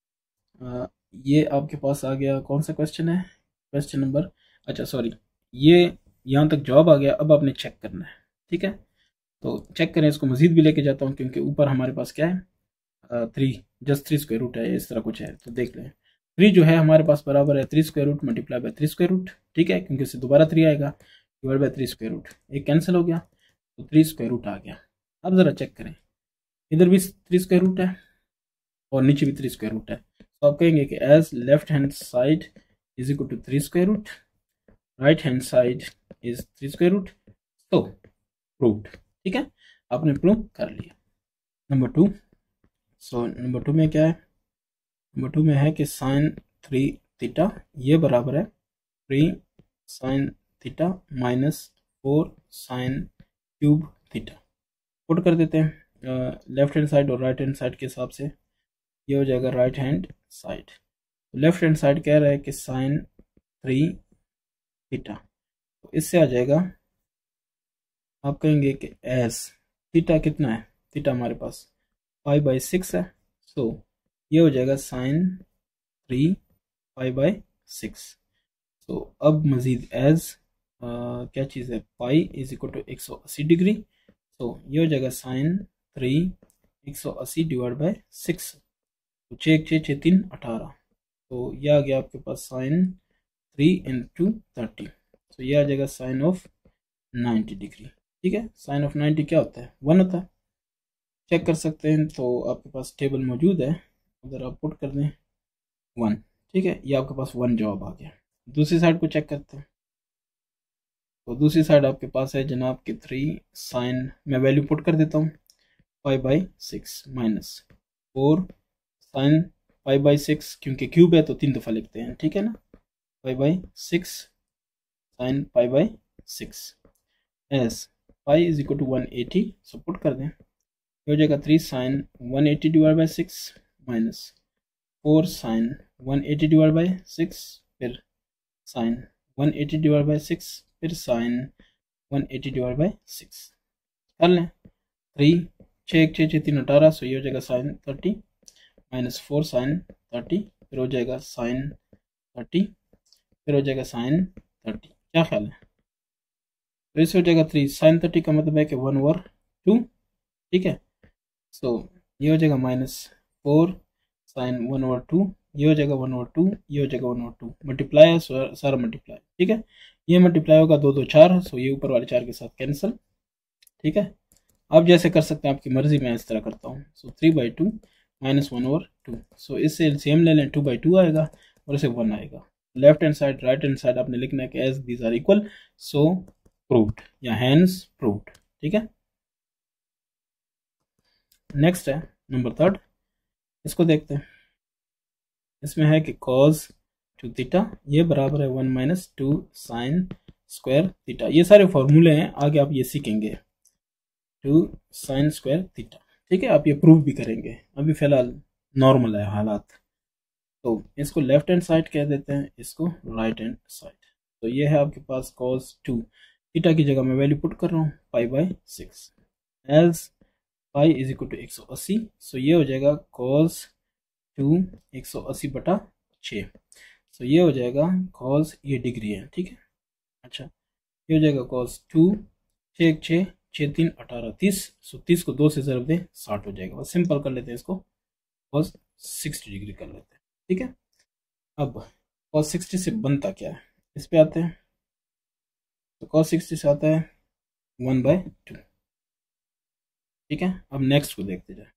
ये आपके पास आ गया, कौन सा क्वेश्चन है, क्वेश्चन नंबर, अच्छा सॉरी, ये यहाँ तक जवाब आ गया। अब आपने चेक करना है, ठीक है, तो चेक करें, इसको मजीद भी लेके जाता हूँ क्योंकि ऊपर हमारे पास क्या है, 3, जस्ट 3 स्क्वायर रूट है, इस तरह कुछ है, तो देख लें। 3 जो है हमारे पास बराबर है 3 square root multiply by 3 square root, ठीक है, क्योंकि इससे दोबारा 3 आएगा, डिवाइड बाय 3 स्क्वायर रूट, एक कैंसिल हो गया, तो 3 स्क्वायर रूट आ गया। अब ज़रा चेक करें, इधर भी 3 स्क्वायर रूट है और नीचे भी 3 स्क्वायर रूट है, तो आप कहेंगे कि as left hand side is equal to 3 square root, right hand side is 3 square root, तो प्रूव्ड। ठीक है, आपने प्रूव कर लिया। नंबर 2, सो नंबर 2 में क्या है, नंबर 2 में है कि साइन 3 थीटा ये बराबर है 3 sine theta minus 4 sine cube theta. Put कर देते हैं लेफ्ट हैंड साइड और राइट हैंड साइड के हिसाब से, ये हो जाएगा right hand side. Left hand side कह रहा है कि साइन 3 थीटा, तो इससे आ जाएगा, आप कहेंगे कि एस थीटा कितना है, थीटा हमारे पास 5/6 है, सो ये हो जाएगा साइन 3 5/6। तो अब मज़ीद एज क्या चीज़ है, pi is equal to 180 degree, तो ये हो जाएगा साइन 3 180 डिवाइड बाई 6, तो 6 6 6 3 18, तो ये आ गया आपके पास साइन 3 इंटू 30, तो ये आ जाएगा साइन ऑफ 90 डिग्री। ठीक है, साइन ऑफ 90 क्या होता है, 1 होता है, चेक कर सकते हैं, तो आपके पास टेबल मौजूद है, अगर आप पुट कर दें 1, ठीक है, ये आपके पास 1 जवाब आ गया। दूसरी साइड को चेक करते हैं, तो दूसरी साइड आपके पास है जनाब कि 3 साइन, मैं वैल्यू पुट कर देता हूँ 5/6 माइनस 4 साइन 5/6, क्योंकि क्यूब है तो 3 दफ़ा लिखते हैं, ठीक है ना, 5/6 sine 5/6 as pi is equal to 180, so put कर दें, ये हो जाएगा 3 sine 180 divide by 6 minus 4 sine 180 divide by 6, फिर साइन 180 डिवाइड बाई 6, फिर साइन 180 डिवाइड बाई 6, कर लें 3 6 6 6 3 18, सो ये हो जाएगा साइन 30 माइनस 4 साइन 30, फिर हो जाएगा साइन 30, फिर हो जाएगा साइन 30, क्या ख्याल है, तो इससे हो जाएगा 3 साइन 30 का मतलब है कि 1/2, ठीक है, सो ये हो जाएगा माइनस 4 साइन 1/2, ये हो जाएगा 1/2, ये हो जाएगा 1/2, मल्टीप्लाई है सारा मल्टीप्लाई, ठीक है, ये मल्टीप्लाई होगा 2 2 4, सो ये ऊपर वाले 4 के साथ कैंसिल, ठीक है, आप जैसे कर सकते हैं, आपकी मर्जी, मैं इस तरह करता हूँ, सो 3/2 माइनस 1/2, सो इससे एलसीएम ले लें, 2/2 आएगा और इसे 1 आएगा, left hand side right hand side आपने लिखना है कि as these are equal, so proved या हैंस प्रूव्ड। ठीक है, नेक्स्ट है नंबर 3, इसको देखते हैं, इसमें है कि cos 2 थीटा ये बराबर है 1 माइनस 2 साइन स्क्वायर थीटा, ये सारे फॉर्मूले हैं, आगे आप ये सीखेंगे, 2 साइन स्क्वायर थीटा, ठीक है, आप ये प्रूव भी करेंगे, अभी फिलहाल नॉर्मल है हालात, तो इसको लेफ्ट हैंड साइड कह देते हैं, इसको राइट हैंड साइड, तो ये है आपके पास cos 2 थीटा की जगह मैं वैल्यू पुट कर रहा हूँ 5/6 as pi is equal to 180, so ये हो जाएगा cos 2 180/6, सो ये हो जाएगा cos, ये डिग्री है, ठीक है, अच्छा ये हो जाएगा cos 2 6 6 6 3 18 30, सो 30 को 2 से ज़रब दें 60 हो जाएगा, बस सिंपल कर लेते हैं इसको, cos 60 डिग्री कर लेते हैं, ठीक है। अब cos 60 से बनता क्या है, इस पे आते हैं, तो cos 60 से आता है 1/2, ठीक है, अब नेक्स्ट को देखते जाए।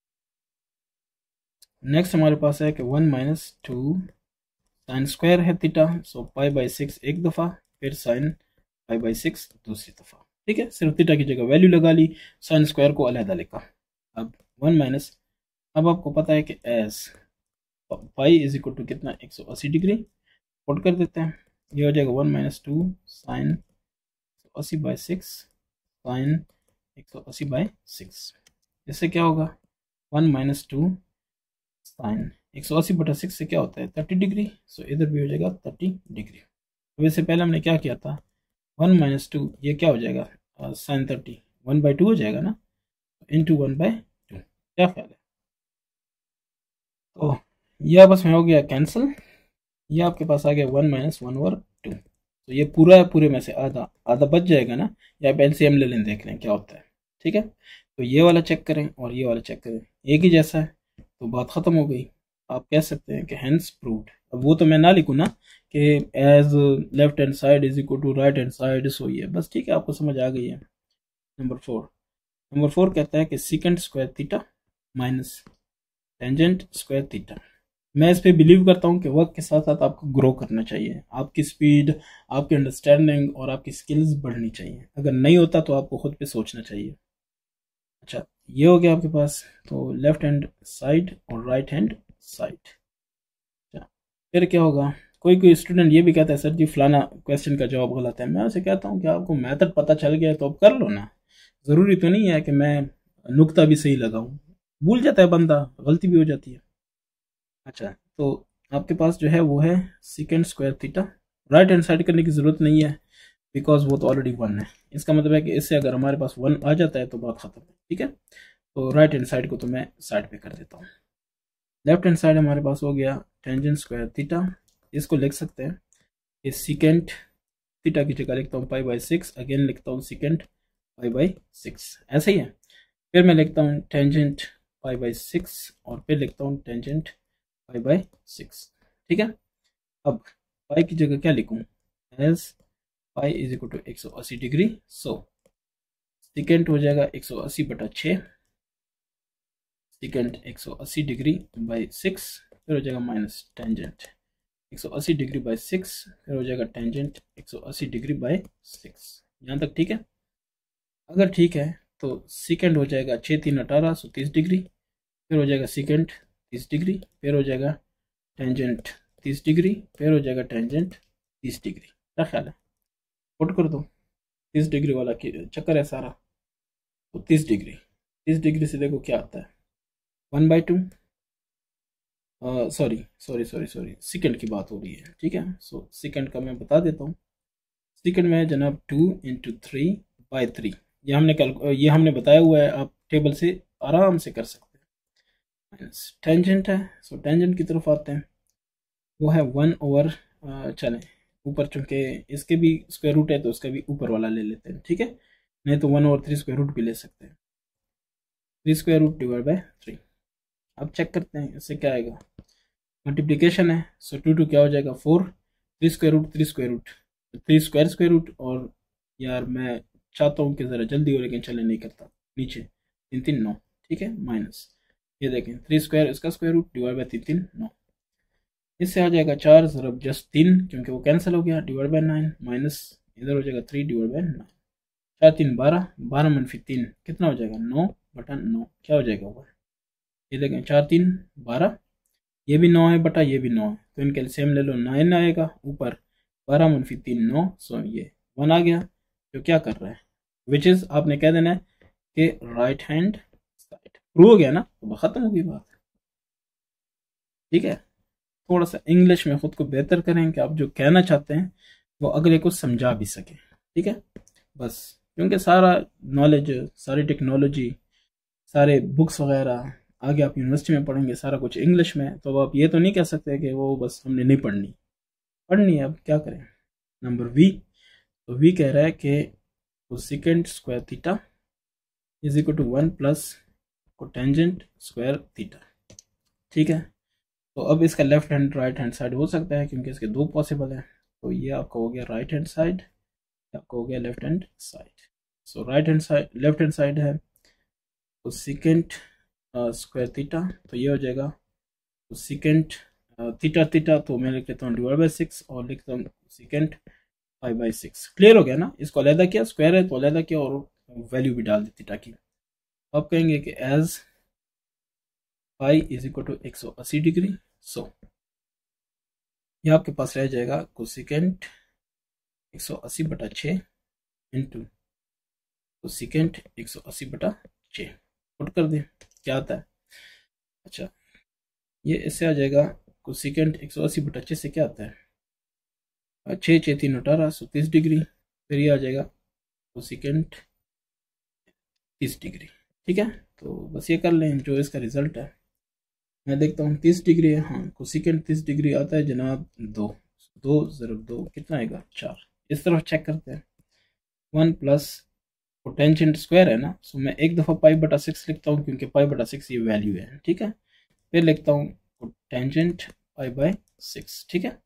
नेक्स्ट हमारे पास है कि 1 माइनस 2 साइन स्क्वायर है थीटा, सो पाई बाई 6 एक दफ़ा, फिर साइन पाई बाई 6 दूसरी दफ़ा। ठीक है, सिर्फ थीटा की जगह वैल्यू लगा ली, साइन स्क्वायर को अलहदा लिखा। अब 1 माइनस, अब आपको पता है कि as pi is equal to कितना 180 डिग्री, पुट कर देते हैं, ये हो जाएगा 1 minus 2 sine 180 by 6 sine 180 by 6। इससे क्या होगा 1 माइनस 2 साइन 180 बटा 6 से क्या होता है 30 डिग्री, सो इधर भी हो जाएगा 30 डिग्री। वैसे पहले हमने क्या किया था 1 माइनस 2, ये क्या हो जाएगा साइन 30 1/2 हो जाएगा ना, इंटू 1/2, क्या ख्याल है। तो ये आपस में हो गया कैंसिल, ये आपके पास आ गया 1 माइनस 1/2, तो ये पूरा है, पूरे में से आधा आधा बच जाएगा ना, या आप एलसीएम ले लें देख लें क्या होता है। ठीक है, तो ये वाला चेक करें और ये वाला चेक करें, एक ही जैसा है, तो बात ख़त्म हो गई। आप कह सकते हैं कि हैंस प्रूव्ड। अब वो तो मैं ना लिखूँ ना कि as left hand side is equal to right hand side, so ये बस ठीक है, आपको समझ आ गई है। नंबर 4 कहता है कि secant square theta minus tangent square theta. मैं इस पे बिलीव करता हूँ कि वक्त के साथ साथ आपको ग्रो करना चाहिए, आपकी स्पीड, आपकी अंडरस्टैंडिंग और आपकी स्किल्स बढ़नी चाहिए। अगर नहीं होता तो आपको खुद पे सोचना चाहिए। अच्छा, ये हो गया आपके पास, तो लेफ्ट हैंड साइड और राइट हैंड साइड। फिर क्या होगा, कोई कोई स्टूडेंट ये भी कहता है सर जी फलाना क्वेश्चन का जवाब गलत है। मैं उसे कहता हूँ कि आपको मेथड पता चल गया है तो अब कर लो ना, ज़रूरी तो नहीं है कि मैं नुक्ता भी सही लगाऊं, भूल जाता है बंदा, गलती भी हो जाती है। अच्छा, तो आपके पास जो है वो है secant square theta, right hand side करने की ज़रूरत नहीं है बिकॉज वो तो ऑलरेडी 1 है। इसका मतलब है कि इससे अगर हमारे पास 1 आ जाता है तो बात ख़त्म है। ठीक है, तो राइट हैंड साइड को तो मैं साइड पे कर देता हूँ। लेफ्ट हैंड साइड हमारे पास हो गया टेंजेंट स्क्वायर थीटा, इसको लिख सकते हैं कि सीकेंट थीटा की जगह लिखता हूँ पाई बाई 6, अगेन लिखता हूँ सीकेंट पाई बाई 6, ऐसे ही है। फिर मैं लिखता हूँ टेंजेंट पाई बाई 6 और फिर लिखता हूँ टेंजेंट पाई बाई 6। ठीक है, अब पाई की जगह क्या लिखूँ, as pi is equal to 180 degree, so secant हो जाएगा 180 बटा 6, सीकेंट 180 डिग्री बाई 6, फिर हो जाएगा माइनस टेंजेंट 180 डिग्री बाई 6, फिर हो जाएगा टेंजेंट 180 डिग्री बाई 6। यहाँ तक ठीक है। अगर ठीक है तो सीकेंड हो जाएगा 6 3 18, सो 30 डिग्री, फिर हो जाएगा सीकेंड 30 डिग्री, फिर हो जाएगा टेंजेंट 30 डिग्री, फिर हो जाएगा टेंजेंट 30 डिग्री। क्या ख्याल है, पुट कर दो, 30 डिग्री वाला चक्कर है सारा, तो 30 डिग्री से देखो क्या आता है 1/2, सॉरी सेकंड की बात हो रही है। ठीक है, सो सेकंड का मैं बता देता हूँ, सेकंड में है जनाब 2 × 3/3, ये हमने बताया हुआ है, आप टेबल से आराम से कर सकते हैं। माइनस टेंजेंट है, सो टेंजेंट की तरफ आते हैं, वो है 1/, चलें ऊपर, चूंकि इसके भी स्क्वायर रूट है तो उसका भी ऊपर वाला ले लेते हैं। ठीक है, नहीं तो 1/3 स्क्वायर रूट भी ले सकते हैं, 3 स्क्वायर रूट डिवाइड बाई 3। अब चेक करते हैं इससे क्या आएगा, मल्टीप्लिकेशन है, सो 2 2 क्या हो जाएगा 4, 3 square root 3 square root 3 square root, और यार मैं चाहता हूँ कि ज़रा जल्दी हो लेकिन चले नहीं करता, नीचे 3 3 9। ठीक है, माइनस ये देखें 3 स्क्वायर इसका स्क्वायर रूट डिवाइड बाई 3 3 9, इससे आ जाएगा 4 ज़रब जस्ट 3 क्योंकि वो कैंसिल हो गया, डिवाइड बाई 9, माइनस इधर हो जाएगा 3 डिवाइड बाई 9, 4 3 12, 12 मनफी 3 कितना हो जाएगा 9 बटा 9, क्या हो जाएगा वो, ये देखें 4 3 12, ये भी 9 है बटा ये भी 9 है, तो इनके एलसीएम ले लो, 9 आएगा, ऊपर 12 मनफी 3 9, सो ये 1 आ गया, जो क्या कर रहा है, विच इज़ आपने कह देना है कि राइट हैंड साइड। प्रूव हो गया ना, तो ख़त्म हो गई बात। ठीक है, थोड़ा सा इंग्लिश में ख़ुद को बेहतर करें कि आप जो कहना चाहते हैं वो अगले को समझा भी सकें। ठीक है, बस क्योंकि सारा नॉलेज, सारी टेक्नोलॉजी, सारे बुक्स वगैरह आगे आप यूनिवर्सिटी में पढ़ेंगे सारा कुछ इंग्लिश में, तो आप ये तो नहीं कह सकते कि वो बस हमने नहीं पढ़नी है, अब क्या करें। नंबर वी, तो वी कह रहा है कि secant square theta is equal to 1 plus cotangent square theta. ठीक है, तो अब इसका left hand right hand side हो सकता है क्योंकि इसके 2 पॉसिबल है, तो ये आपका हो गया राइट हैंड साइड, आपका हो गया left hand side. So right hand side left hand side है कोसिकेंट स्क्वायर थीटा, तो ये हो जाएगा कोसिकेंट थीटा थीटा, तो मैं लिख लेता हूँ डिवाइड बाई 6 और लिखता हूँ कोसिकेंट 5/6। क्लियर हो गया ना, इसको अलहदा किया, स्क्वायर है तो अलहदा किया और वैल्यू भी डाल दी थीटा की। अब कहेंगे कि as pi is equal to 180 degree, so ये आपके पास रह जाएगा कोसिकेंट 180/6 इंटू कोसिकेंट 180/6। पुट कर दें, क्या आता है? अच्छा, ये इससे आ जाएगा कोसिकेंट 180/6 से क्या आता है? 6 6 3 18, 30 डिग्री। फिर ये आ जाएगा कोसिकेंट 30 डिग्री। ठीक है, तो बस ये कर लें जो इसका रिजल्ट है। मैं देखता हूँ 30 डिग्री है, हाँ कोसिकेंट 30 डिग्री आता है जनाब 2 2 ज़रूर 2 कितना आएगा 4। इस तरफ चेक करते हैं। 1 प्लस टेंजेंट स्क्वायर है ना, सो मैं एक दफ़ा π/6 लिखता हूँ क्योंकि π/6 ये वैल्यू है। ठीक है, फिर लिखता हूँ टेंजेंट π/6। ठीक है,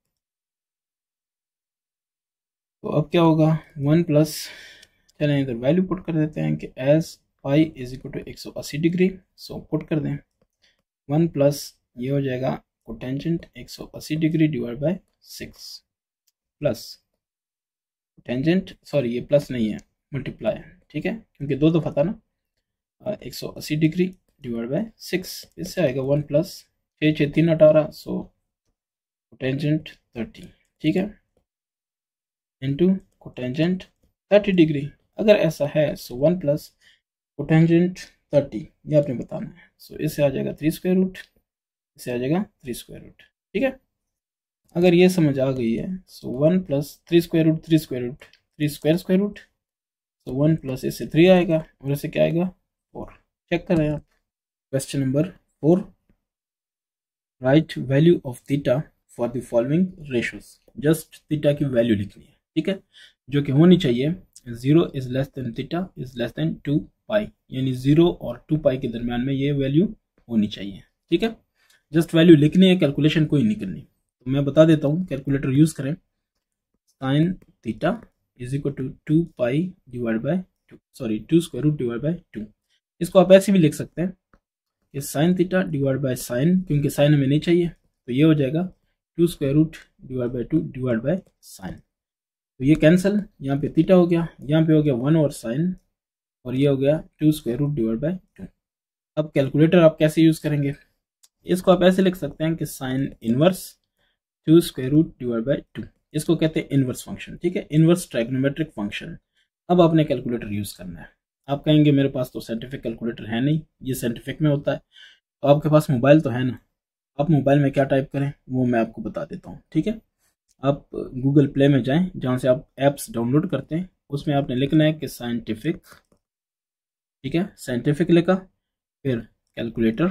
तो अब क्या होगा 1 प्लस, चलें इधर वैल्यू पुट कर देते हैं कि as pi is equal to 180 degree, so put कर दें 1 प्लस ये हो जाएगा cotangent 180 degree divide by 6 plus tangent, sorry ये प्लस नहीं है मल्टीप्लाई है। ठीक है, क्योंकि दो दफ़ा था ना, 180 डिग्री डिवाइड बाय 6, इससे आएगा 1 प्लस 6 6 3 18, सो कोटेंजेंट 30। ठीक है, इंटू कोटेंजेंट 30 डिग्री। अगर ऐसा है सो 1 प्लस कोटेंजेंट 30 ये आपने बताना है। सो इससे आ जाएगा 3 स्क्वायर रूट, इससे आ जाएगा 3 स्क्वायर रूट। ठीक है, अगर ये समझ आ गई है so 1 plus 3 square root 3 square root 3 square root, so 1 plus इससे 3 आएगा और इससे क्या आएगा 4। चेक करें आप। Question number 4, write value of theta for the following ratios. Just theta की वैल्यू लिखनी है। ठीक है, जो कि होनी चाहिए 0 is less than theta is less than 2 pi, यानी 0 और 2 पाई के दरमियान में ये वैल्यू होनी चाहिए। ठीक है, जस्ट वैल्यू लिखनी है, कैलकुलेशन कोई नहीं करनी। तो मैं बता देता हूँ, कैलकुलेटर यूज करें। Sine theta is equal to 2 pi divide by 2, sorry 2 square root divide by 2। इसको आप ऐसे भी लिख सकते हैं कि sine theta divide by sine, क्योंकि साइन हमें नहीं चाहिए, तो ये हो जाएगा 2 square root divide by 2 divide by sine. तो ये कैंसिल, यहाँ पे थीटा हो गया, यहाँ पे हो गया 1 और साइन, और ये हो गया 2 स्क्वायर रूट डिवाइड बाय 2। अब कैलकुलेटर आप कैसे यूज करेंगे? इसको आप ऐसे लिख सकते हैं कि sine inverse 2 square root divide by 2, इसको कहते हैं इनवर्स फंक्शन। ठीक है, इनवर्स ट्राइगोनोमेट्रिक फंक्शन। अब आपने कैलकुलेटर यूज करना है। आप कहेंगे मेरे पास तो साइंटिफिक कैलकुलेटर है नहीं, ये साइंटिफिक में होता है। तो आपके पास मोबाइल तो है ना, आप मोबाइल में क्या टाइप करें वो मैं आपको बता देता हूँ। ठीक है, आप गूगल प्ले में जाएं, जहाँ से आप ऐप्स डाउनलोड करते हैं, उसमें आपने लिखना है कि साइंटिफिक। ठीक है, साइंटिफिक लिखा, फिर कैलकुलेटर।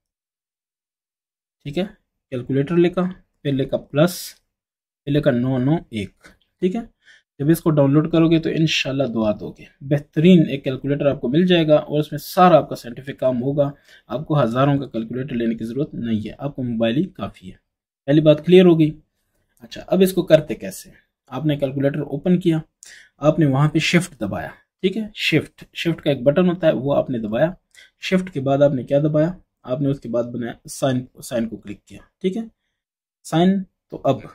ठीक है, कैलकुलेटर लिखा, फिर लिखा प्लस, फिर लिखा 991। ठीक है, जब इसको डाउनलोड करोगे तो इंशाल्लाह दुआ दोगे, बेहतरीन एक कैलकुलेटर आपको मिल जाएगा और उसमें सारा आपका साइंटिफिक काम होगा। आपको हज़ारों का कैलकुलेटर लेने की ज़रूरत नहीं है, आपको मोबाइल ही काफ़ी है। पहली बात क्लियर होगी। अच्छा, अब इसको करते कैसे? आपने कैलकुलेटर ओपन किया, आपने वहां पे शिफ्ट दबाया। ठीक है, शिफ्ट का एक बटन होता है, वो आपने दबाया। शिफ्ट के बाद आपने क्या दबाया? आपने उसके बाद बनाया साइन को क्लिक किया। ठीक है, साइन, तो अब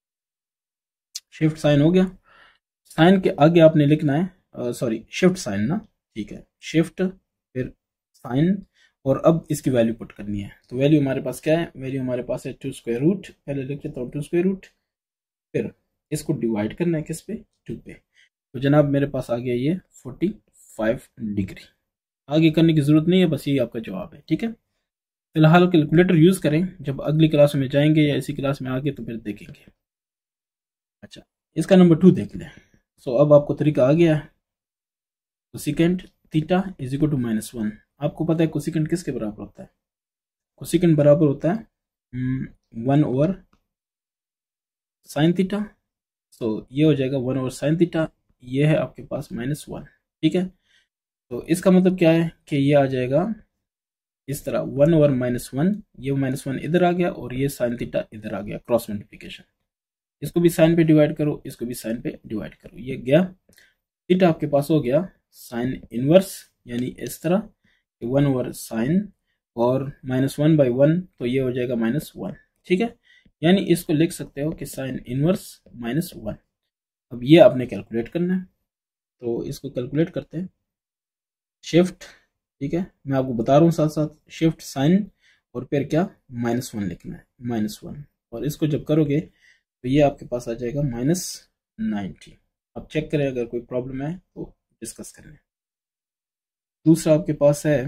शिफ्ट साइन हो गया। साइन के आगे आपने लिखना है, सॉरी शिफ्ट साइन ना, ठीक है, शिफ्ट फिर साइन, और अब इसकी वैल्यू पुट करनी है। तो वैल्यू हमारे पास क्या है? वैल्यू हमारे पास है 2 स्क्वायर रूट, पहले लिख लेता हूँ 2 स्क्वायर रूट, फिर इसको डिवाइड करना है किस पे? 2 पे। तो जनाब मेरे पास आ गया ये 45 डिग्री। आगे करने की जरूरत नहीं है, बस ये आपका जवाब है। ठीक है, फिलहाल कैलकुलेटर यूज करें, जब अगली क्लास में जाएंगे या इसी क्लास में आगे तो फिर देखेंगे। अच्छा, इसका नंबर 2 देख लें। सो अब आपको तरीका आ गया है। Cosecant theta is equal to -1। आपको पता है कोसिकेंट किसके बराबर होता है? कोसिकेंट बराबर होता है 1 ओवर साइन थीटा। सो ये हो जाएगा 1 ओवर साइन थीटा, ये है आपके पास -1। ठीक है, तो इसका मतलब क्या है कि ये आ जाएगा इस तरह 1 ओवर -1, ये -1 इधर आ गया और ये साइन थीटा इधर आ गया, क्रॉस मल्टीप्लिकेशन। इसको भी साइन पे डिवाइड करो, इसको भी साइन पे डिवाइड करो, ये गया। थीटा आपके पास हो गया साइन इनवर्स, यानी इस तरह, वन ओवर साइन और -1/1, तो ये हो जाएगा -1। ठीक है, यानी इसको लिख सकते हो कि साइन इनवर्स -1। अब ये आपने कैलकुलेट करना है, तो इसको कैलकुलेट करते हैं। शिफ्ट, ठीक है, मैं आपको बता रहा हूँ साथ साथ, शिफ्ट साइन और फिर क्या -1 लिखना है, -1। और इसको जब करोगे तो ये आपके पास आ जाएगा -90। अब चेक करें, अगर कोई प्रॉब्लम है तो डिस्कस कर लें। दूसरा आपके पास है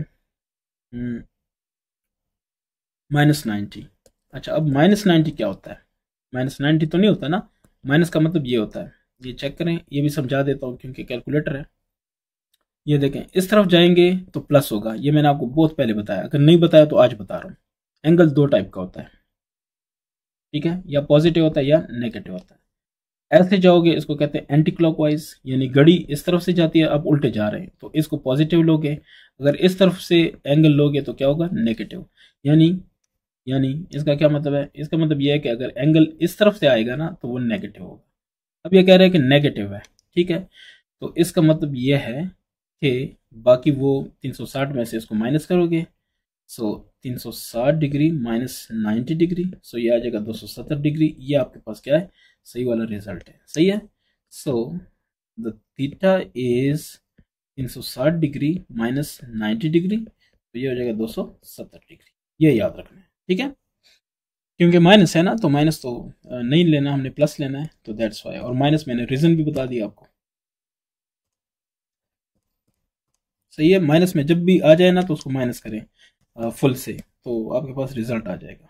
-90। अच्छा, अब -90 क्या होता है? -90 तो नहीं होता ना, माइनस का मतलब ये होता है, ये चेक करें, ये भी समझा देता हूँ क्योंकि कैलकुलेटर है। ये देखें, इस तरफ जाएंगे तो प्लस होगा, ये मैंने आपको बहुत पहले बताया, अगर नहीं बताया तो आज बता रहा हूँ। एंगल दो टाइप का होता है, ठीक है, या पॉजिटिव होता है या नेगेटिव होता है। ऐसे जाओगे इसको कहते हैं एंटी क्लॉकवाइज, यानी घड़ी इस तरफ से जाती है, अब उल्टे जा रहे हैं, तो इसको पॉजिटिव लोगे। अगर इस तरफ से एंगल लोगे तो क्या होगा, नेगेटिव। यानी यानी इसका क्या मतलब है? इसका मतलब यह है कि अगर एंगल इस तरफ से आएगा ना तो वो नेगेटिव होगा। अब ये कह रहे हैं कि नेगेटिव है, ठीक है, तो इसका मतलब यह है कि बाकी वो 360 में से इसको माइनस करोगे, सो 360 डिग्री -90 डिग्री, सो ये आ जाएगा 270 डिग्री। ये आपके पास क्या है, सही वाला रिजल्ट है, सही है। So the theta is 360 degree -90 degree, तो ये हो जाएगा 270 डिग्री। ये याद रखना है, ठीक है, क्योंकि माइनस है ना, तो माइनस तो नहीं लेना, हमने प्लस लेना है, तो दैट्स वाई। और माइनस मैंने रीजन भी बता दिया आपको, सही है। माइनस में जब भी आ जाए ना तो उसको माइनस करें फुल से, तो आपके पास रिजल्ट आ जाएगा।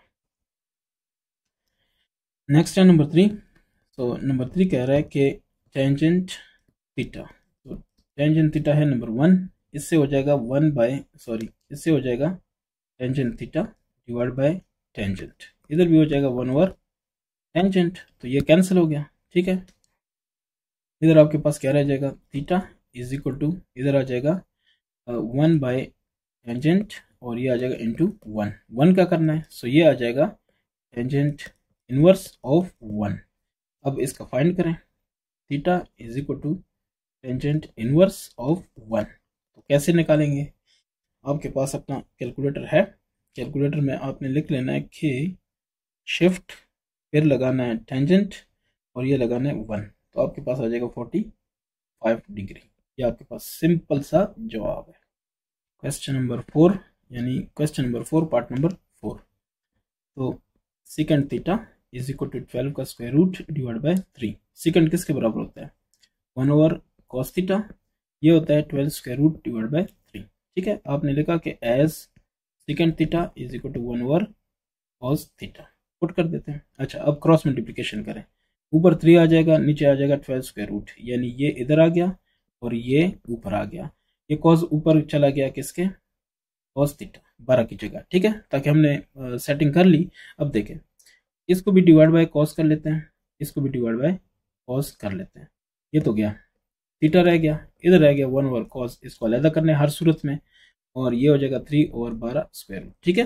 नेक्स्ट है नंबर 3। तो नंबर 3 कह रहा है कि टेंजेंट थीटा, तो टेंजेंट थीटा है नंबर 1, इससे हो जाएगा इससे हो जाएगा tangent theta divide by tangent, इधर भी हो जाएगा 1 ओवर टेंजेंट, तो ये कैंसिल हो गया, ठीक है। इधर आपके पास क्या रह जाएगा, थीटा इज इक्वल टू, इधर आ जाएगा 1 बाय टेंजेंट, और ये आ जाएगा इंटू 1 का करना है, सो ये आ जाएगा टेंजेंट इनवर्स ऑफ 1। अब इसका फाइंड करें, theta is equal to tangent inverse of 1, तो कैसे निकालेंगे? आपके पास अपना कैलकुलेटर है, कैलकुलेटर में आपने लिख लेना है कि शिफ्ट, फिर लगाना है टेंजेंट, और ये लगाना है 1, तो आपके पास आ जाएगा 45 डिग्री। ये आपके पास सिंपल सा जवाब है। क्वेश्चन नंबर 4, यानी क्वेश्चन नंबर 4 पार्ट नंबर 4। तो secant theta is equal to 12 का square root divide by 3। Secant किसके बराबर होता है, 1 ओवर कॉस थीटा, ये होता है 12 स्क्वायर रूट डिवाइड बाय 3, ठीक है। आपने लिखा कि as secant theta is equal to 1 over cos theta, put कर देते हैं। अच्छा, अब क्रॉस मल्टीप्लिकेशन करें, ऊपर 3 आ जाएगा, नीचे आ जाएगा 12 स्क्वायर रूट, यानी ये इधर आ गया और ये ऊपर आ गया, ये कॉस ऊपर चला गया किसके, कॉस थीटा 12 की जगह, ठीक है, ताकि हमने सेटिंग कर ली। अब देखें, इसको भी डिवाइड बाय कॉस कर लेते हैं, इसको भी डिवाइड बाय कॉस कर लेते हैं, ये तो गया, थीटा रह गया, इधर रह गया 1 ओवर कॉस, इसको अलग करने हर सूरत में, और ये हो जाएगा 3 ओवर 12 स्क्वायर रूट, ठीक है।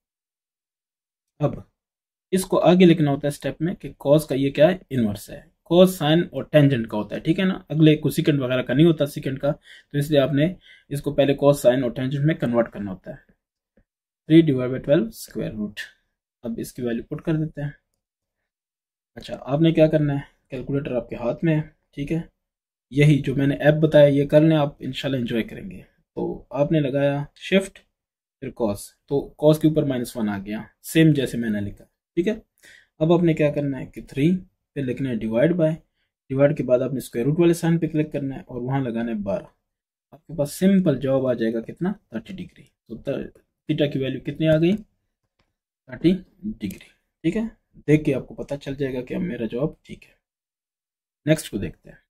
अब इसको आगे लिखना होता है स्टेप में कि कॉस का ये क्या है, इनवर्स है, कॉस साइन और टेंजेंट का होता है, ठीक है ना, अगले को सेकंड वगैरह का नहीं होता सेकंड का, तो इसलिए आपने इसको पहले कॉस साइन और टेंजेंट में कन्वर्ट करना होता है। 3 डिवाइड बाई 12 स्क्वायर रूट, अब इसकी वैल्यू पुट कर देते हैं। अच्छा, आपने क्या करना है, कैलकुलेटर आपके हाथ में है, ठीक है, यही जो मैंने ऐप बताया ये कर लें आप, इंशाल्लाह एंजॉय करेंगे। तो आपने लगाया शिफ्ट फिर कॉस, तो कॉस के ऊपर -1 आ गया, सेम जैसे मैंने लिखा, ठीक है। अब आपने क्या करना है कि 3 फिर लिखना है डिवाइड बाय, डिवाइड के बाद आपने स्क्वायर रूट वाले साइन पे क्लिक करना है और वहां लगाना है 12, आपके पास सिंपल जवाब आ जाएगा कितना, 30 डिग्री। तो थीटा की वैल्यू कितनी आ गई, 30 डिग्री, ठीक है। देख के आपको पता चल जाएगा कि अब मेरा जवाब ठीक है। नेक्स्ट को देखते हैं।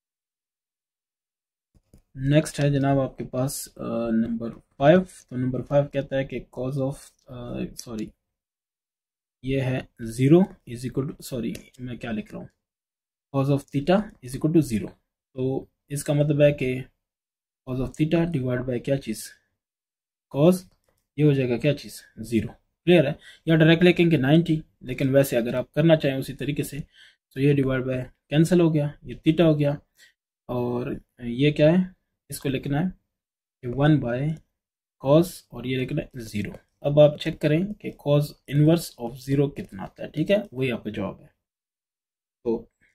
नेक्स्ट है जनाब आपके पास नंबर 5। तो नंबर 5 कहता है कि कॉज ऑफ सॉरी ये है 0 इज इक्वल टू, सॉरी मैं क्या लिख रहा हूँ, cos of theta is equal to 0, तो इसका मतलब है कि cos of theta divide by क्या चीज़, कॉज, ये हो जाएगा क्या चीज़, 0। क्लियर है, या डायरेक्ट लिखेंगे 90, लेकिन वैसे अगर आप करना चाहें उसी तरीके से, तो ये डिवाइड बाय कैंसिल हो गया, ये थीटा हो गया, और ये क्या है, इसको लिखना है कि 1 बाय कॉस और ये लिखना है 0। अब आप चेक करें कि कॉस इनवर्स ऑफ 0 कितना आता है। ठीक है, वही आपका जवाब है। तो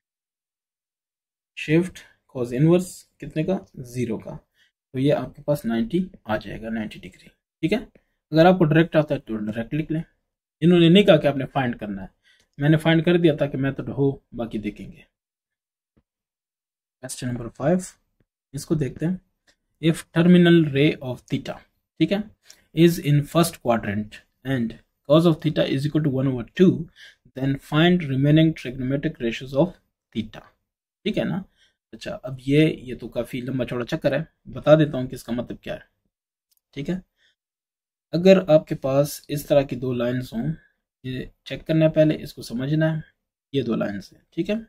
शिफ्ट कॉस इनवर्स कितने का, 0 का, तो ये आपके पास 90 आ जाएगा, 90 डिग्री। ठीक है, अगर आपको डायरेक्ट आता है तो डायरेक्ट लिख लें। इन्होंने नहीं कहा कि आपने फाइंड करना है, मैंने फाइंड कर दिया ताकि मेथड हो, बाकी देखेंगे। क्वेश्चन नंबर 5, इसको देखते हैं। If terminal ray of theta, ठीक है, is in first quadrant and cos of theta is equal to 1/2, then find remaining trigonometric ratios of theta। ठीक है ना। अच्छा, अब ये तो काफी लंबा चौड़ा चक्कर है, बता देता हूं कि इसका मतलब क्या है। ठीक है, अगर आपके पास इस तरह की दो लाइंस हों, ये चेक करना है, पहले इसको समझना है। ये दो लाइंस हैं, ठीक है,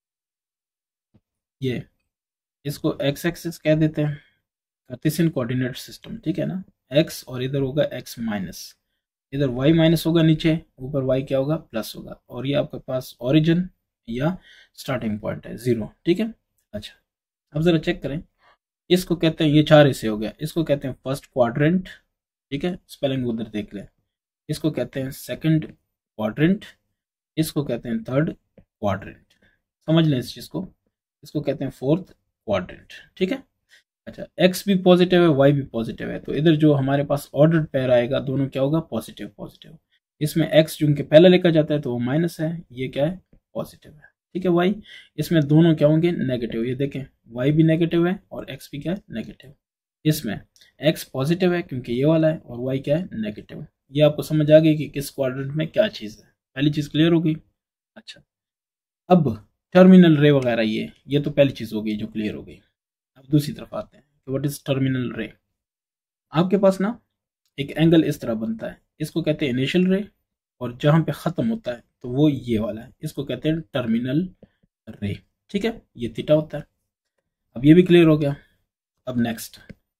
ये इसको एक्स एक्सिस कह देते हैं, कार्टेशियन कोऑर्डिनेट सिस्टम। ठीक है ना, एक्स और इधर होगा एक्स माइनस, इधर वाई माइनस होगा नीचे, ऊपर वाई क्या होगा, प्लस होगा, और ये आपके पास ओरिजिन या स्टार्टिंग पॉइंट है 0। ठीक है, अच्छा अब जरा चेक करें, इसको कहते हैं, ये 4 हिस्से हो गया, इसको कहते हैं फर्स्ट क्वाड्रेंट। ठीक है, स्पेलिंग उधर देख लें। इसको कहते हैं सेकंड क्वाड्रेंट, इसको कहते हैं थर्ड क्वाड्रेंट, समझ लें इस चीज को। इसको कहते हैं फोर्थ क्वाड्रेंट। ठीक है, अच्छा एक्स भी पॉजिटिव है, वाई भी पॉजिटिव है, तो इधर जो हमारे पास ऑर्डर्ड पेयर आएगा, दोनों क्या होगा, पॉजिटिव पॉजिटिव। इसमें एक्स चूंकि पहला लेकर जाता है तो वो माइनस है, ये क्या है, पॉजिटिव है। ठीक है, वाई, इसमें दोनों क्या होंगे, नेगेटिव। ये देखें, वाई भी नेगेटिव है और एक्स भी क्या है, नेगेटिव। इसमें एक्स पॉजिटिव है क्योंकि ये वाला है, और वाई क्या है, नेगेटिव। ये आपको समझ आ गई कि किस क्वाड्रेंट में क्या चीज़ है, पहली चीज़ क्लियर होगी। अच्छा, अब टर्मिनल रे वगैरह, ये तो पहली चीज़ हो गई जो क्लियर हो गई। अब दूसरी तरफ आते हैं, व्हाट इज टर्मिनल रे। आपके पास ना एक एंगल इस तरह बनता है, इसको कहते हैं इनिशियल रे, और जहां पे खत्म होता है तो वो ये वाला है, इसको कहते हैं टर्मिनल रे। ठीक है, ये थीटा होता है। अब ये भी क्लियर हो गया। अब नेक्स्ट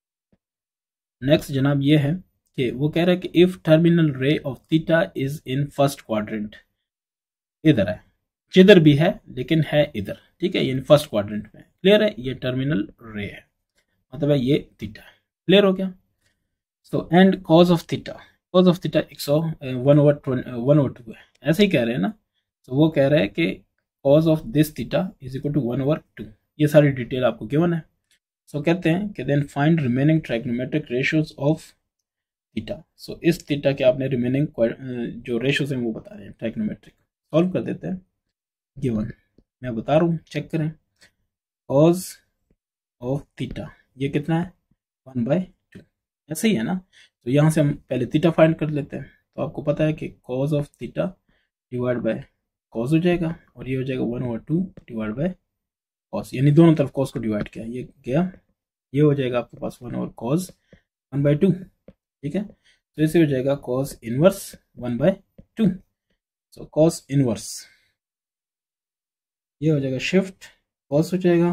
जनाब ये है कि वो कह रहा है कि if terminal ray of theta is in first quadrant, इधर है, जिधर भी है लेकिन है इधर। ठीक है, ये इन फर्स्ट क्वाड्रेंट में, क्लियर है, ये टर्मिनल रे है, मतलब है ये थीटा है। क्लियर हो गया। So and cos of theta, 1/2 है, ऐसे ही कह रहे हैं ना। तो वो कह रहे हैं कि cos of this theta is equal to 1/2। ये सारी डिटेल आपको गिवन है। सो कहते हैं कि then find remaining trigonometric ratios of theta. So इस थीटा के आपने रिमेनिंग जो रेशियोज हैं वो बता रहे हैं ट्राइगोनोमेट्रिक। सॉल्व कर देते हैं। गिवन मैं बता रहा हूँ, चेक करें। कॉज ऑफ थीटा ये कितना है, 1/2, ऐसे ही है ना। तो यहाँ से हम पहले थीटा फाइंड कर लेते हैं। तो आपको पता है कि cos of theta divide by cos हो जाएगा, और ये हो जाएगा 1/2 डिवाइड बाय कॉस, यानी दोनों तरफ कॉस को डिवाइड किया, ये गया, ये हो जाएगा आपके पास 1 और कॉस 1/2। ठीक है, तो ऐसे हो जाएगा cos inverse 1/2। So cos inverse ये हो जाएगा शिफ्ट, कॉस हो जाएगा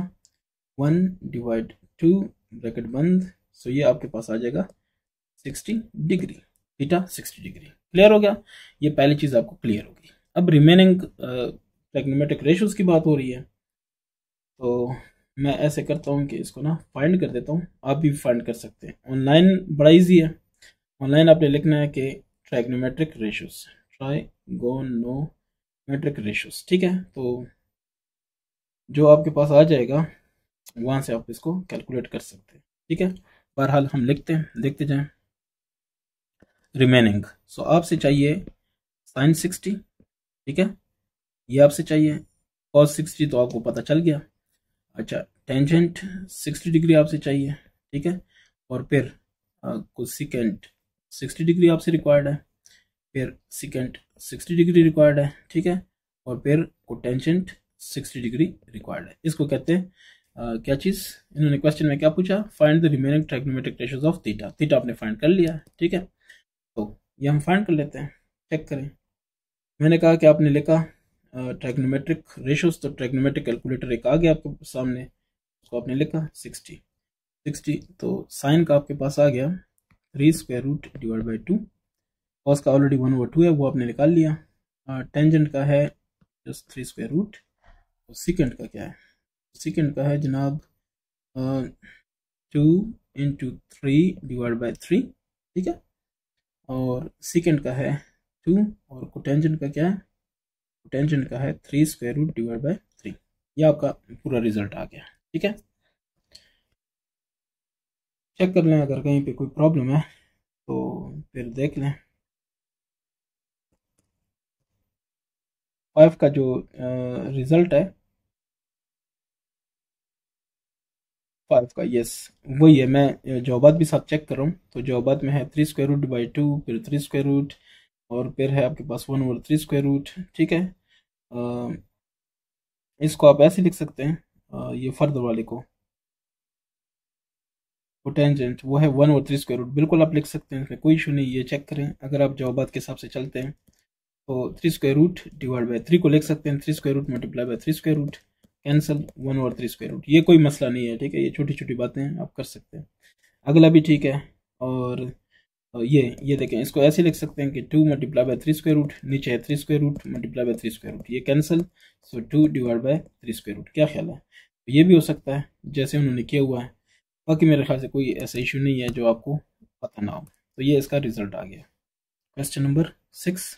1/2 ब्रैकेट बंद। सो ये आपके पास आ जाएगा 60 डिग्री, थीटा 60 डिग्री। क्लियर हो गया, ये पहली चीज आपको क्लियर होगी। अब रिमेनिंग ट्राइगोनोमेट्रिक रेशियोज की बात हो रही है, तो मैं ऐसे करता हूँ कि इसको ना फाइंड कर देता हूँ, आप भी फाइंड कर सकते हैं। ऑनलाइन बड़ा इजी है, ऑनलाइन आपने लिखना है कि ट्राइगोनोमेट्रिक रेशियोज, ट्राइगोनोमेट्रिक रेशियोज। ठीक है, तो जो आपके पास आ जाएगा वहां से आप इसको कैलकुलेट कर सकते हैं। ठीक है, बहरहाल हम लिखते हैं, देखते जाएं। रिमेनिंग, सो आपसे चाहिए साइन 60, ठीक है, ये आपसे चाहिए कॉस 60, तो आपको पता चल गया। अच्छा, टेंजेंट 60 डिग्री आपसे चाहिए, ठीक है, और फिर कोसेकेंट 60 डिग्री आपसे रिक्वायर्ड है, फिर सेकेंट 60 डिग्री रिक्वायर्ड है, ठीक है, और फिर कोटेंजेंट 60 डिग्री रिक्वायर्ड है। इसको कहते हैं क्या चीज़, इन्होंने क्वेश्चन में क्या पूछा, find the remaining trigonometric ratios of theta. Theta आपने फाइंड कर लिया, ठीक है, तो ये हम फाइंड कर लेते हैं। चेक करें, मैंने कहा कि आपने लिखा ट्राइगोनोमेट्रिक रेशियोज, तो ट्राइगोनोमेट्रिक कैलकुलेटर एक आ गया आपके सामने, उसको आपने लिखा 60, तो साइन का आपके पास आ गया 3√2 डिवाइड बाई 2, कॉस का ऑलरेडी 1/2 है, वो आपने निकाल लिया। टेंजेंट का है जस्ट 3√, तो सेकेंड का क्या है, सेकेंड का है जनाब 2 × 3 डिवाइड बाई 3, ठीक है। और सीकेंड का है 2 और कोटेंजेंट का क्या है, कोटेंजेंट का है 3 स्क्वायर रूट डिवाइड बाय 3। ये आपका पूरा रिजल्ट आ गया। ठीक है, चेक कर लें, अगर कहीं पे कोई प्रॉब्लम है तो फिर देख लें। 5 का जो रिजल्ट है 5 का, यस वही है। मैं जवाबात भी साथ चेक कर रहा हूँ, तो जवाबात में है 3 स्क्वायर रूट बाई 2, फिर 3 स्क्वायर रूट, और फिर है आपके पास 1 ओवर 3 स्क्वायर रूट। ठीक है, इसको आप ऐसे लिख सकते हैं, ये फर्द वाले को कोटेंजेंट वो है 1 ओवर 3 स्क्वायर रूट, बिल्कुल आप लिख सकते हैं, इसमें कोई इशू नहीं। ये चेक करें, अगर आप जवाबात के हिसाब से चलते हैं तो 3 स्क्वायर रूट डिवाइड बाई 3 को लिख सकते हैं, 3 square root multiply by 3 square root, cancel 1 over 3 square root. ये कोई मसला नहीं है, ठीक है, ये छोटी छोटी बातें आप कर सकते हैं। अगला भी ठीक है, और ये देखें, इसको ऐसे लिख सकते हैं कि 2 मल्टीप्लाई बाय 3 स्क्वायर रूट, नीचे है 3 square root multiply by 3 square root, ये cancel, so 2 divide by 3 square root. क्या ख्याल है, तो ये भी हो सकता है जैसे उन्होंने किया हुआ है। बाकी मेरे ख्याल से कोई ऐसा इशू नहीं है जो आपको पता ना हो। तो ये इसका रिजल्ट आ गया। Question number 6,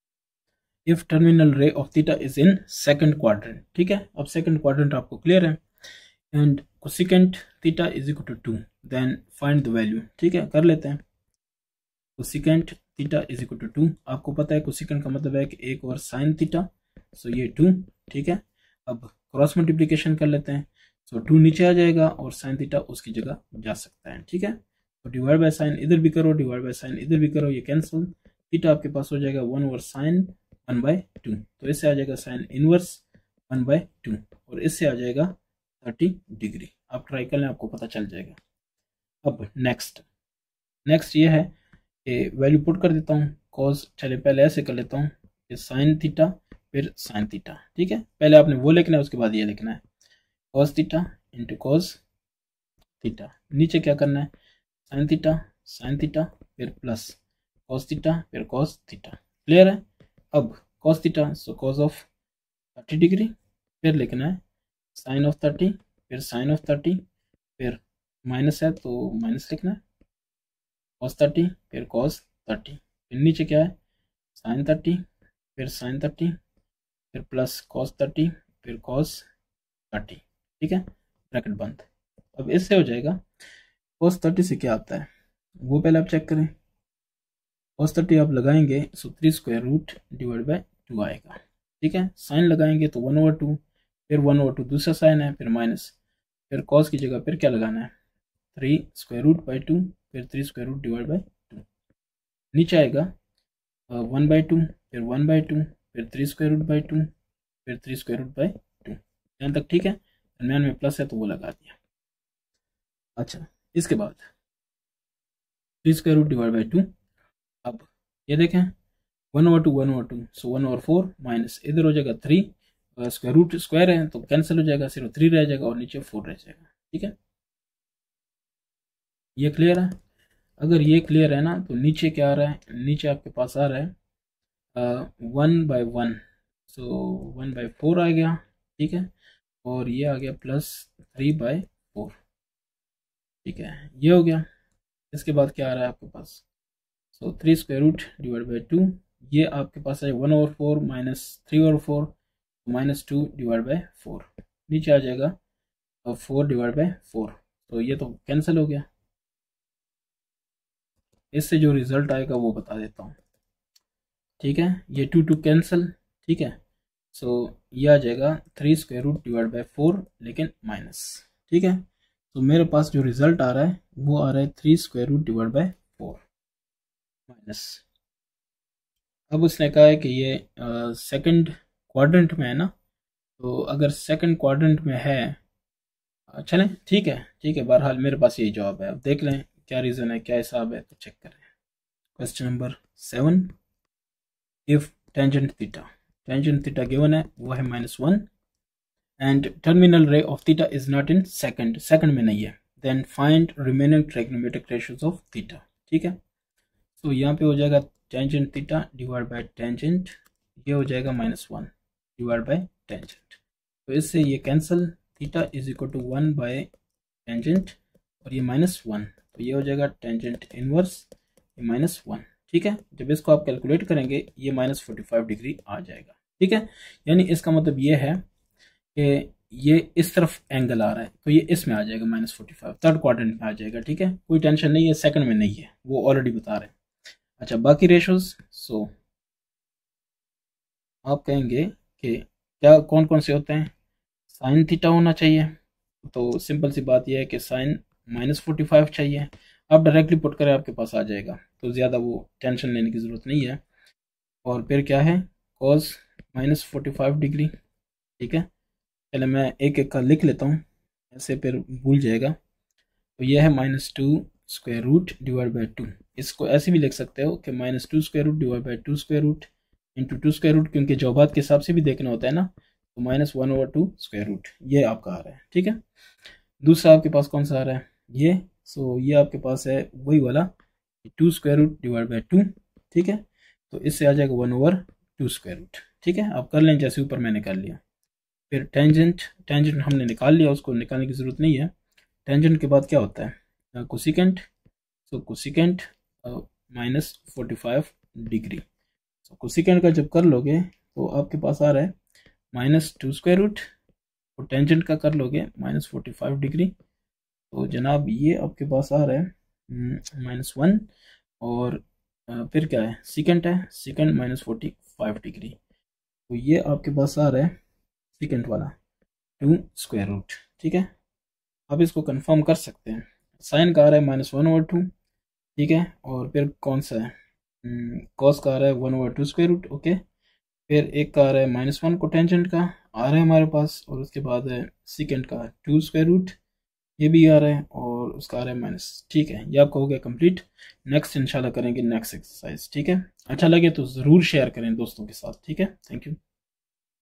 if terminal ray of theta is in second quadrant. ठीक है, अब सेकंड क्वाड्रेंट आपको क्लियर है, and cosecant theta is equal to 2, then find the value. ठीक है, कर लेते हैं। Cosecant theta is equal to 2, आपको पता है कोसेकेंट का मतलब है कि 1 ओवर साइन थीटा, सो ये 2। ठीक है, अब क्रॉस मल्टीप्लिकेशन कर लेते हैं, सो 2 नीचे आ जाएगा और साइन थीटा उसकी जगह जा सकता है। ठीक है, तो डिवाइड बाय साइन इधर भी करो, डिवाइड बाय साइन इधर भी करो, ये कैंसिल, थीटा आपके पास हो जाएगा 1 ओवर साइन 1/2, तो इससे आ जाएगा साइन इनवर्स 1/2, और इससे आ जाएगा 30 डिग्री। आप ट्राई कर लें, आपको पता चल जाएगा। अब नेक्स्ट ये है कि वैल्यू पुट कर देता हूँ, कॉस, चले पहले ऐसे कर लेता हूँ कि साइन थीटा फिर साइन थीटा। ठीक है, पहले आपने वो लिखना है, उसके बाद ये लिखना है, cos theta into cos theta, नीचे क्या करना है, साइन थीटा फिर प्लस कॉस थीटा फिर कॉस थीटा। क्लियर है, अब cos theta, so cos of 30 degree, फिर लिखना है साइन ऑफ 30 फिर साइन ऑफ 30, फिर माइनस है तो माइनस लिखना है, कॉस 30 फिर कॉस 30, फिर नीचे क्या है, साइन 30 फिर साइन 30 फिर प्लस कॉस 30 फिर कॉस 30। ठीक है, ब्रैकेट बंद। अब इससे हो जाएगा, कॉस 30 से क्या आता है वो पहले आप चेक करें, कॉस 30 आप लगाएंगे so 3 square root divide by 2 आएगा। ठीक है, साइन लगाएंगे तो 1 ओवर 2, फिर 1 ओवर 2 दूसरा साइन है, फिर माइनस, फिर कॉस की जगह फिर क्या लगाना है, 3 स्क्वायर रूट बाई 2 फिर 3 स्क्वायर रूट डिवाइड बाई 2, नीचे आएगा 1/2 फिर 1/2 फिर 3 स्क्वायर रूट बाई 2 फिर 3 स्क्वायर रूट बाई 2, यहाँ तक ठीक है। दरम्यान में प्लस है तो वो लगा दिया। अच्छा, इसके बाद 3 स्क्वायर रूट डिवाइड बाई 2, अब ये देखें 1 over 2 1 over 2, so 1 over 4 minus इधर हो जाएगा 3, स्क्वायर रूट स्क्वायर है तो कैंसिल हो जाएगा, सिर्फ 3 रह जाएगा और नीचे 4 रह जाएगा। ठीक है, ये क्लियर है। अगर ये क्लियर है ना, तो नीचे क्या आ रहा है, नीचे आपके पास आ रहा है 1/1, सो 1/4 आ गया। ठीक है, और ये आ गया प्लस 3/4। ठीक है, ये हो गया। इसके बाद क्या आ रहा है आपके पास, so 3 square root divide by 2, ये आपके पास है 1 over 4 minus 3 over 4 minus 2 divide by 4, नीचे आ जाएगा 4 डिवाइड बाई 4, तो ये तो कैंसिल हो गया। इससे जो रिजल्ट आएगा वो बता देता हूँ। ठीक है, ये 2 2 कैंसिल। ठीक है, सो ये आ जाएगा 3 स्क्वायर रूट डिवाइड बाई 4 लेकिन माइनस। ठीक है, तो मेरे पास जो रिजल्ट आ रहा है वो आ रहा है 3 square root divide by 4 minus. अब उसने कहा है कि ये सेकंड क्वाड्रेंट में है ना, तो अगर सेकंड क्वाड्रेंट में है, चलें ठीक है, बहरहाल मेरे पास यही जवाब है। अब देख लें क्या रीज़न है, क्या हिसाब है, तो चेक करें। Question number 7, if tangent theta given है वो है -1, and terminal ray of theta is not in second में नहीं है, then find remaining trigonometric ratios of theta. ठीक है, तो यहाँ पे हो जाएगा tangent theta divide by tangent, ये हो जाएगा -1 डिवाइड बाय टेंजेंट, तो इससे ये cancel, theta is equal to 1 by tangent और ये -1, तो ये हो जाएगा टेंजेंट इनवर्स ये -1, ठीक है। जब इसको आप कैलकुलेट करेंगे ये -45 डिग्री आ जाएगा, ठीक है। यानी इसका मतलब ये है कि ये इस तरफ एंगल आ रहा है तो ये इसमें आ जाएगा -45, थर्ड क्वाड्रेंट में आ जाएगा, ठीक है। कोई टेंशन नहीं है, सेकंड में नहीं है, वो ऑलरेडी बता रहे हैं। अच्छा, बाकी रेशोज, सो आप कहेंगे कि क्या कौन कौन से होते हैं, साइन थीटा होना चाहिए, तो सिंपल सी बात यह है कि साइन -45 चाहिए। आप डायरेक्टली पुट करें आपके पास आ जाएगा, तो ज़्यादा वो टेंशन लेने की ज़रूरत नहीं है। और फिर क्या है, कॉस -45 डिग्री, ठीक है। पहले मैं एक एक का लिख लेता हूँ, ऐसे फिर भूल जाएगा। तो यह है -2 स्क्वायर रूट डिवाइड बाई 2। इसको ऐसे भी लिख सकते हो कि -2 square root divide by 2 square root into 2 square root, क्योंकि जवाबात के हिसाब से भी देखना होता है ना, तो -1/2 स्क्वायर रूट ये आपका आ रहा है, ठीक है। दूसरा आपके पास कौन सा आ रहा है, ये, सो ये आपके पास है वही वाला 2 स्क्वायर रूट डिवाइड बाई 2, ठीक है। तो इससे आ जाएगा 1/2 स्क्वायर रूट, ठीक है। आप कर लें जैसे ऊपर मैंने कर लिया। फिर टेंजेंट, टेंजेंट हमने निकाल लिया, उसको निकालने की ज़रूरत नहीं है। टेंजेंट के बाद क्या होता है, cosecant, so cosecant -45 degree. So cosecant का जब कर लोगे तो आपके पास आ रहा है -2 स्क्वायर रूट, और टेंजेंट का कर लोगे -45 डिग्री, तो जनाब ये आपके पास आ रहा है -1, और फिर क्या है, सीकेंट है, सीकेंट -45 डिग्री, तो ये आपके पास आ रहा है सीकेंट वाला 2 स्क्वायर रूट, ठीक है। आप इसको कंफर्म कर सकते हैं। साइन का आ रहा है -1/2, ठीक है। और फिर कौन सा है, कॉस का आ रहा है 1/2 स्क्वायर रूट, ओके। फिर एक का आ रहा है -1 को टेंजेंट का आ रहा है हमारे पास, और उसके बाद है सीकेंट का 2 स्क्वायर रूट, ये भी आ रहा है, और उसका आ रहा है माइनस, ठीक है। ये आपका हो गया कंप्लीट। नेक्स्ट इंशाल्लाह करेंगे नेक्स्ट एक्सरसाइज, ठीक है। अच्छा लगे तो ज़रूर शेयर करें दोस्तों के साथ, ठीक है। Thank you.